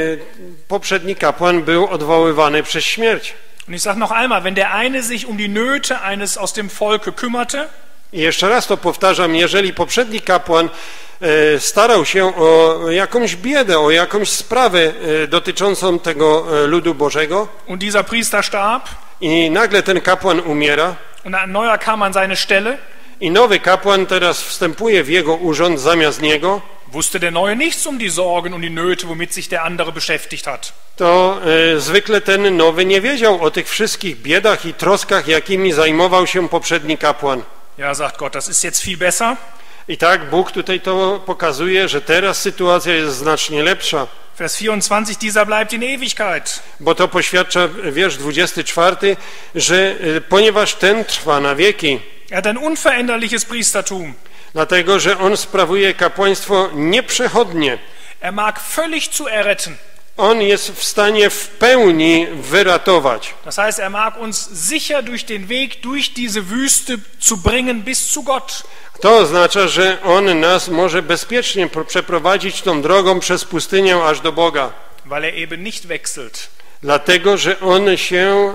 poprzedni kapłan był odwoływany przez śmierć. Und ich sage noch einmal, wenn der eine sich um die Nöte eines aus dem Volke kümmerte, I jeszcze raz to powtarzam, jeżeli poprzedni kapłan e, starał się o jakąś biedę, o jakąś sprawę e, dotyczącą tego e, ludu Bożego und dieser Priester starb, i nagle ten kapłan umiera und ein neuer kam an seine Stelle, i nowy kapłan teraz wstępuje w jego urząd zamiast niego, wusste der Neue nichts um die Sorgen und die Nöte, womit sich der andere beschäftigt hat. to e, zwykle ten nowy nie wiedział o tych wszystkich biedach i troskach, jakimi zajmował się poprzedni kapłan. Ja, sagt Gott, das ist jetzt viel besser. I tak Bóg tutaj to pokazuje, że teraz sytuacja jest znacznie lepsza. Vers vierundzwanzig, dieser bleibt in Ewigkeit. Bo to poświadcza wiersz dwudziesty czwarty, że e, ponieważ ten trwa na wieki, Er hat ein unveränderliches Priestertum. dlatego że on sprawuje kapłaństwo nieprzechodnie. Er mag völlig zu erretten. On jest w stanie w pełni wyratować. Das heißt, er mag uns sicher durch den Weg, durch diese Wüste zu bringen bis zu Gott. To oznacza, że on nas może bezpiecznie przeprowadzić tą drogą przez pustynię aż do Boga. Weil er eben nicht wechselt. Dlatego, że on się,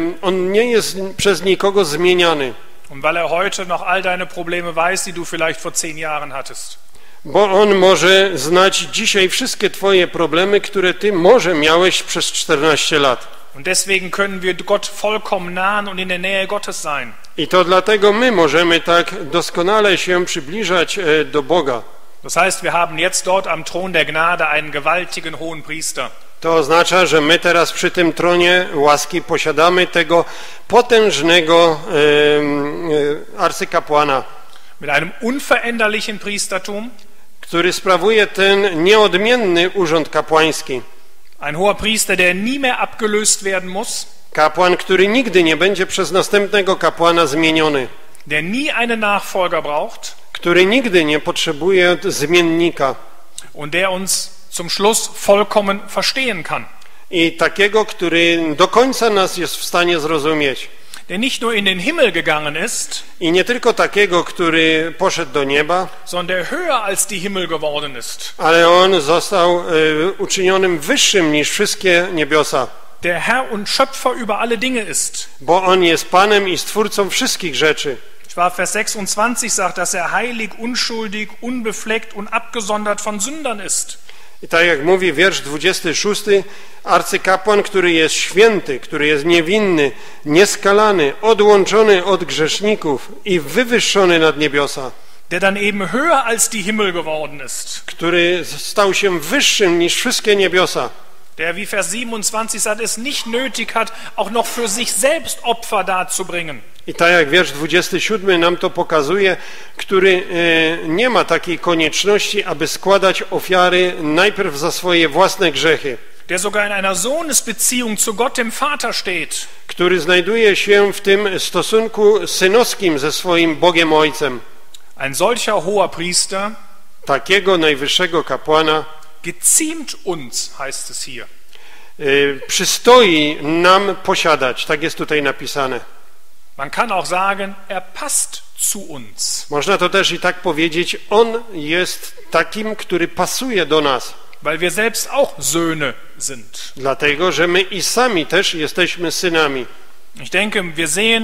on nie jest przez nikogo zmieniany. Und weil er heute noch all deine Probleme weiß, die du vielleicht vor zehn Jahren hattest. Bo on może znać dzisiaj wszystkie twoje problemy, które ty może miałeś przez czternaście lat. Und deswegen können wir Gott vollkommen nahen und in der Nähe Gottes sein. I to dlatego my możemy tak doskonale się przybliżać do Boga. Das heißt, wir haben jetzt dort am Thron der Gnade einen gewaltigen hohen Priester. To oznacza, że my teraz przy tym tronie łaski posiadamy tego potężnego e, e, arcykapłana, Mit einem unveränderlichen Priestertum, który sprawuje ten nieodmienny urząd kapłański. Ein hoher Priester, der nie mehr abgelöst werden muss, Kapłan, który nigdy nie będzie przez następnego kapłana zmieniony, der nie einen Nachfolger braucht który nigdy nie potrzebuje zmiennika und der uns zum Schluss vollkommen verstehen kann. i takiego, który do końca nas jest w stanie zrozumieć. Der nicht nur in den Himmel gegangen ist, I nie tylko takiego, który poszedł do nieba, sondern der höher als die Himmel geworden ist. ale on został y, uczynionym wyższym niż wszystkie niebiosa, Der Herr und Schöpfer über alle Dinge ist. bo on jest Panem i Stwórcą wszystkich rzeczy. Ich war Vers sechsundzwanzig sagt, dass er heilig, unschuldig, unbefleckt und abgesondert von Sündern ist. I tak jak mówi wiersz dwudziesty szósty, arcykapłan, który jest święty, który jest niewinny, nieskalany, odłączony od grzeszników i wywyższony nad niebiosa, Der dann eben höher als die Himmel geworden ist. który stał się wyższym niż wszystkie niebiosa, Der, wie Vers siebenundzwanzig sagt, es nicht nötig hat, auch noch für sich selbst Opfer darzubringen. i tak jak wiersz dwudziesty siódmy nam to pokazuje, który e, nie ma takiej konieczności, aby składać ofiary najpierw za swoje własne grzechy, Der sogar in einer Sohnesbeziehung zu Gott dem Vater steht. który znajduje się w tym stosunku synowskim ze swoim Bogiem Ojcem. Ein solcher hoher Priester Takiego najwyższego kapłana geziemt uns, heißt es hier. e, przystoi nam posiadać, tak jest tutaj napisane. Man kann auch sagen, er passt zu uns, Można to też i tak powiedzieć, on jest takim, który pasuje do nas, weil wir selbst auch Söhne sind. dlatego, że my i sami też jesteśmy synami. Ich denke, wir sehen,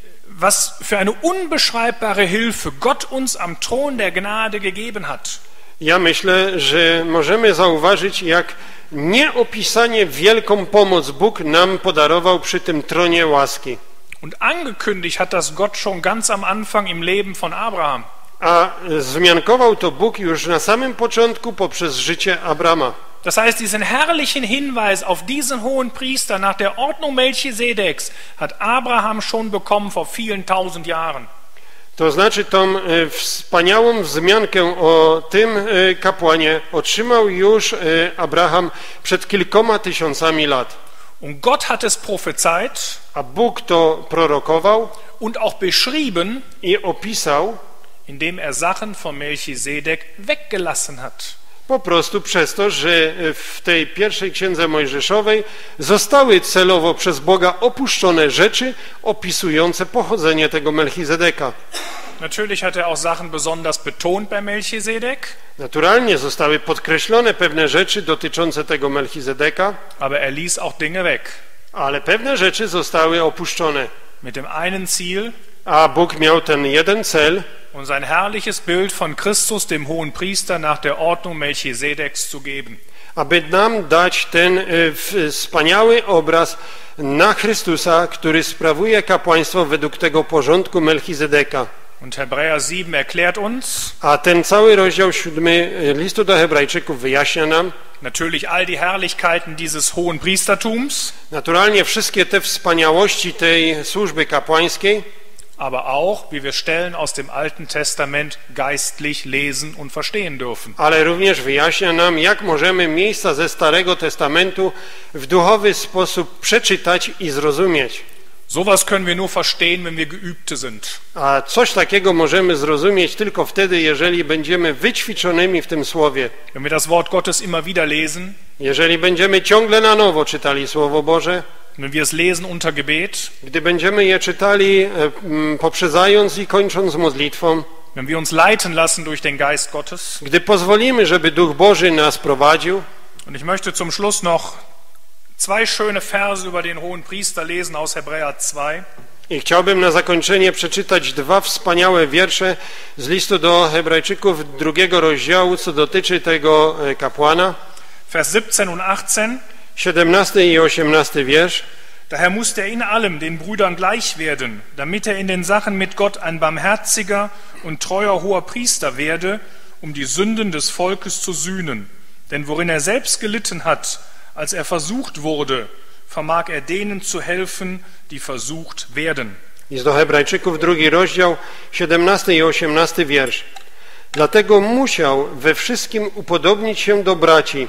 was für eine unbeschreibbare Hilfe Gott uns am Thron der Gnade gegeben hat. Ja myślę, że możemy zauważyć, jak nieopisanie wielką pomoc Bóg nam podarował przy tym tronie łaski. Und angekündigt hat das Gott schon ganz am Anfang im Leben von Abraham. A wzmiankował to Bóg już na samym początku poprzez życie Abrama. Das heißt, diesen herrlichen Hinweis auf diesen hohen Priester nach der Ordnung Melchisedeks hat Abraham schon bekommen vor vielen tausend Jahren. To znaczy tą e, wspaniałą wzmiankę o tym e, kapłanie otrzymał już e, Abraham przed kilkoma tysiącami lat. Und Gott hat es prophezeit A Bóg to prorokował und auch beschrieben, i opisał indem er Sachen von Melchisedek weggelassen hat. po prostu przez to, że w tej pierwszej księdze mojżeszowej zostały celowo przez Boga opuszczone rzeczy opisujące pochodzenie tego Melchizedeka. Natürlich hat er auch Sachen besonders betont bei Melchisedek, Naturalnie zostały podkreślone pewne rzeczy dotyczące tego Melchizedeka, aber er ließ auch Dinge weg. ale pewne rzeczy zostały opuszczone. Mit dem einen Ziel, A Bóg miał ten jeden cel, uns ein herrliches Bild von Christus, dem hohen Priester, nach der Ordnung Melchisedeks zu geben. aby nam dać ten e, wspaniały obraz na Chrystusa, który sprawuje kapłaństwo według tego porządku Melchizedeka. Und Hebräer sieben erklärt uns A ten cały rozdział siódmy listu do Hebrajczyków wyjaśnia nam natürlich all die Herrlichkeiten dieses hohen Priestertums, naturalnie wszystkie te wspaniałości tej służby kapłańskiej, aber auch, wie wir Stellen aus dem Alten Testament geistlich lesen und verstehen dürfen. ale również wyjaśnia nam, jak możemy miejsca ze Starego Testamentu w duchowy sposób przeczytać i zrozumieć. Sowas können wir nur verstehen, wenn wir Geübte sind. A coś takiego możemy zrozumieć tylko wtedy, jeżeli będziemy wyćwiczonymi w tym słowie. Wenn wir das Wort Gottes immer wieder lesen, Jeżeli będziemy ciągle na nowo czytali Słowo Boże, wenn wir es lesen unter Gebet, gdy będziemy je czytali e, m, poprzedzając i kończąc modlitwą, wenn wir uns leiten lassen durch den Geist Gottes. gdy pozwolimy, żeby Duch Boży nas prowadził. Und ich möchte zum Schluss noch zwei schöne Verse über den hohen Priester lesen aus Hebräer zwei. I chciałbym na zakończenie przeczytać dwa wspaniałe wiersze z listu do Hebrajczyków drugiego rozdziału, co dotyczy tego e, kapłana. Vers siebzehn und achtzehn. siedemnasty i osiemnasty wiersz. Daher musste er in allem den Brüdern gleich werden, damit er in den Sachen mit Gott ein barmherziger und treuer hoher Priester werde, um die Sünden des Volkes zu sühnen. Denn worin er selbst gelitten hat, als er versucht wurde, vermag er denen zu helfen, die versucht werden. List do Hebrajczyków, drugi rozdział, siedemnasty i osiemnasty wiersz. Dlatego musiał we wszystkim upodobnić się do braci,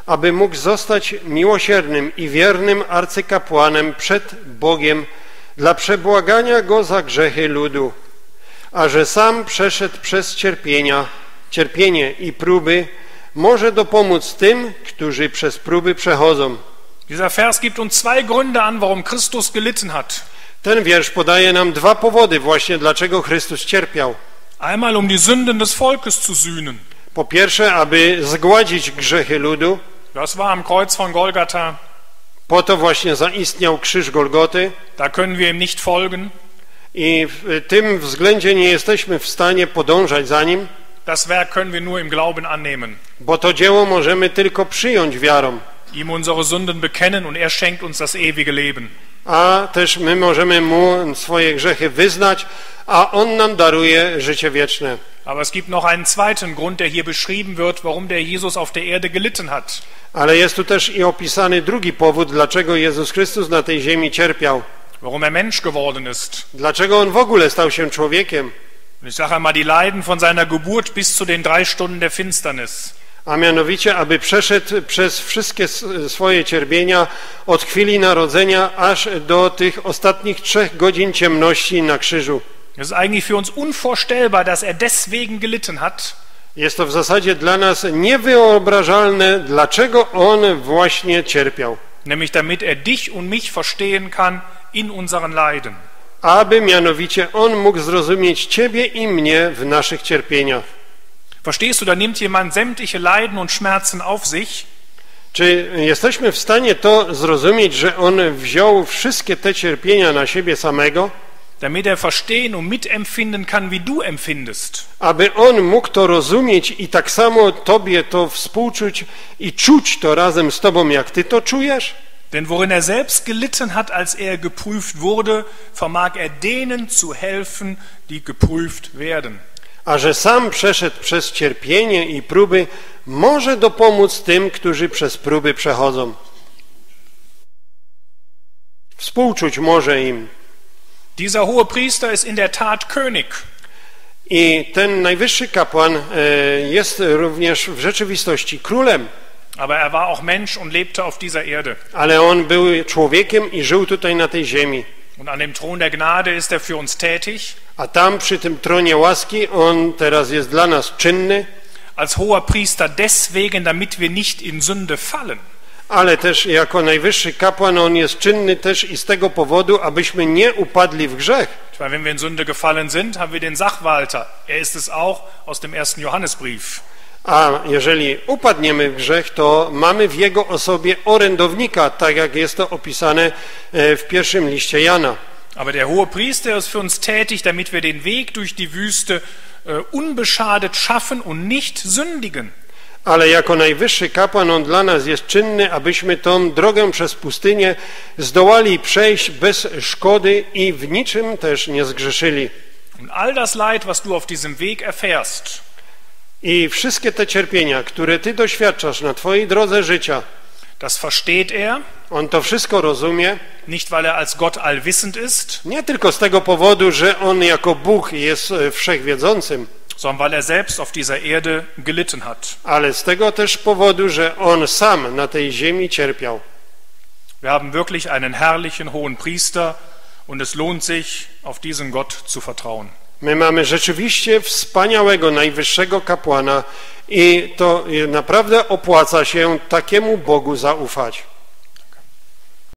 aby mógł zostać miłosiernym i wiernym arcykapłanem przed Bogiem dla przebłagania Go za grzechy ludu, a że sam przeszedł przez cierpienia, cierpienie i próby, może dopomóc tym, którzy przez próby przechodzą. Dieser Vers gibt uns zwei Gründe an, warum Christus gelitten hat. Ten wiersz podaje nam dwa powody właśnie, dlaczego Chrystus cierpiał. Einmal um die Sünden des Volkes zu sühnen. Po pierwsze, aby zgładzić grzechy ludu. Das war am Kreuz von Golgatha. Po to właśnie zaistniał krzyż Golgoty. Da können wir ihm nicht folgen. I w tym względzie nie jesteśmy w stanie podążać za nim. Das Werk können wir nur im Glauben annehmen. Bo to dzieło możemy tylko przyjąć wiarą. Ihm unsere Sünden bekennen und er schenkt uns das ewige Leben. A też my możemy mu swoje grzechy wyznać, a on nam daruje życie wieczne. Aber es gibt noch einen zweiten Grund, der hier beschrieben wird, warum der Jesus auf der Erde gelitten hat. Ale jest tu też i opisany drugi powód, dlaczego Jezus Chrystus na tej ziemi cierpiał. Warum er Mensch geworden ist. Dlaczego on w ogóle stał się człowiekiem. Ich sage einmal die Leiden von seiner Geburt bis zu den drei Stunden der Finsternis. A mianowicie, aby przeszedł przez wszystkie swoje cierpienia od chwili narodzenia aż do tych ostatnich trzech godzin ciemności na krzyżu. Es ist eigentlich für uns unvorstellbar, dass er deswegen gelitten hat. Jest to w zasadzie dla nas niewyobrażalne, dlaczego on właśnie cierpiał. Nämlich damit er dich und mich verstehen kann in unseren Leiden. Aby mianowicie on mógł zrozumieć ciebie i mnie w naszych cierpieniach. Verstehst du, da nimmt jemand sämtliche Leiden und Schmerzen auf sich. Czy jesteśmy w stanie to zrozumieć, że on wziął wszystkie te cierpienia na siebie samego? Damit er verstehen und mitempfinden kann, wie du empfindest. Aby on mógł to rozumieć i tak samo tobie to współczuć i czuć to razem z tobą, jak ty to czujesz? Denn worin er selbst gelitten hat, als er geprüft wurde, vermag er denen zu helfen, die geprüft werden. A że sam przeszedł przez cierpienie i próby, może dopomóc tym, którzy przez próby przechodzą. Współczuć może im. Dieser hohe Priester ist in der Tat König. I ten najwyższy kapłan jest również w rzeczywistości królem. Aber er war auch Mensch und lebte auf dieser Erde. Ale on był człowiekiem i żył tutaj na tej ziemi. Und an dem Thron der Gnade ist er für uns tätig. A tam przy tym tronie łaski on teraz jest dla nas czynny. Als hoher Priester deswegen, damit wir nicht in Sünde fallen. Ale też jako najwyższy kapłan on jest czynny też i z tego powodu, abyśmy nie upadli w grzech. Ich meine, wenn wir in Sünde gefallen sind, haben wir den Sachwalter. Er ist es auch aus dem ersten Johannesbrief. A jeżeli upadniemy w grzech, to mamy w jego osobie orędownika, tak jak jest to opisane w pierwszym liście Jana. Aber der hohe Priester ist für uns tätig, damit wir den Weg durch die Wüste unbeschadet schaffen und nicht sündigen. Ale jako najwyższy kapłan on dla nas jest czynny, abyśmy tą drogę przez pustynię zdołali przejść bez szkody i w niczym też nie zgrzeszyli. Und all das Leid, was du auf diesem Weg erfährst, i wszystkie te cierpienia, które ty doświadczasz na twojej drodze życia, das versteht er, on to wszystko rozumie, nicht weil er als Gott allwissend ist, nie tylko z tego powodu, że on jako Bóg jest wszechwiedzącym, sondern weil er selbst auf dieser Erde gelitten hat. Ale z tego też powodu, że on sam na tej ziemi cierpiał. Wir haben wirklich einen herrlichen hohen Priester und es lohnt sich, auf diesen Gott zu vertrauen. My mamy rzeczywiście wspaniałego, najwyższego kapłana i to naprawdę opłaca się takiemu Bogu zaufać.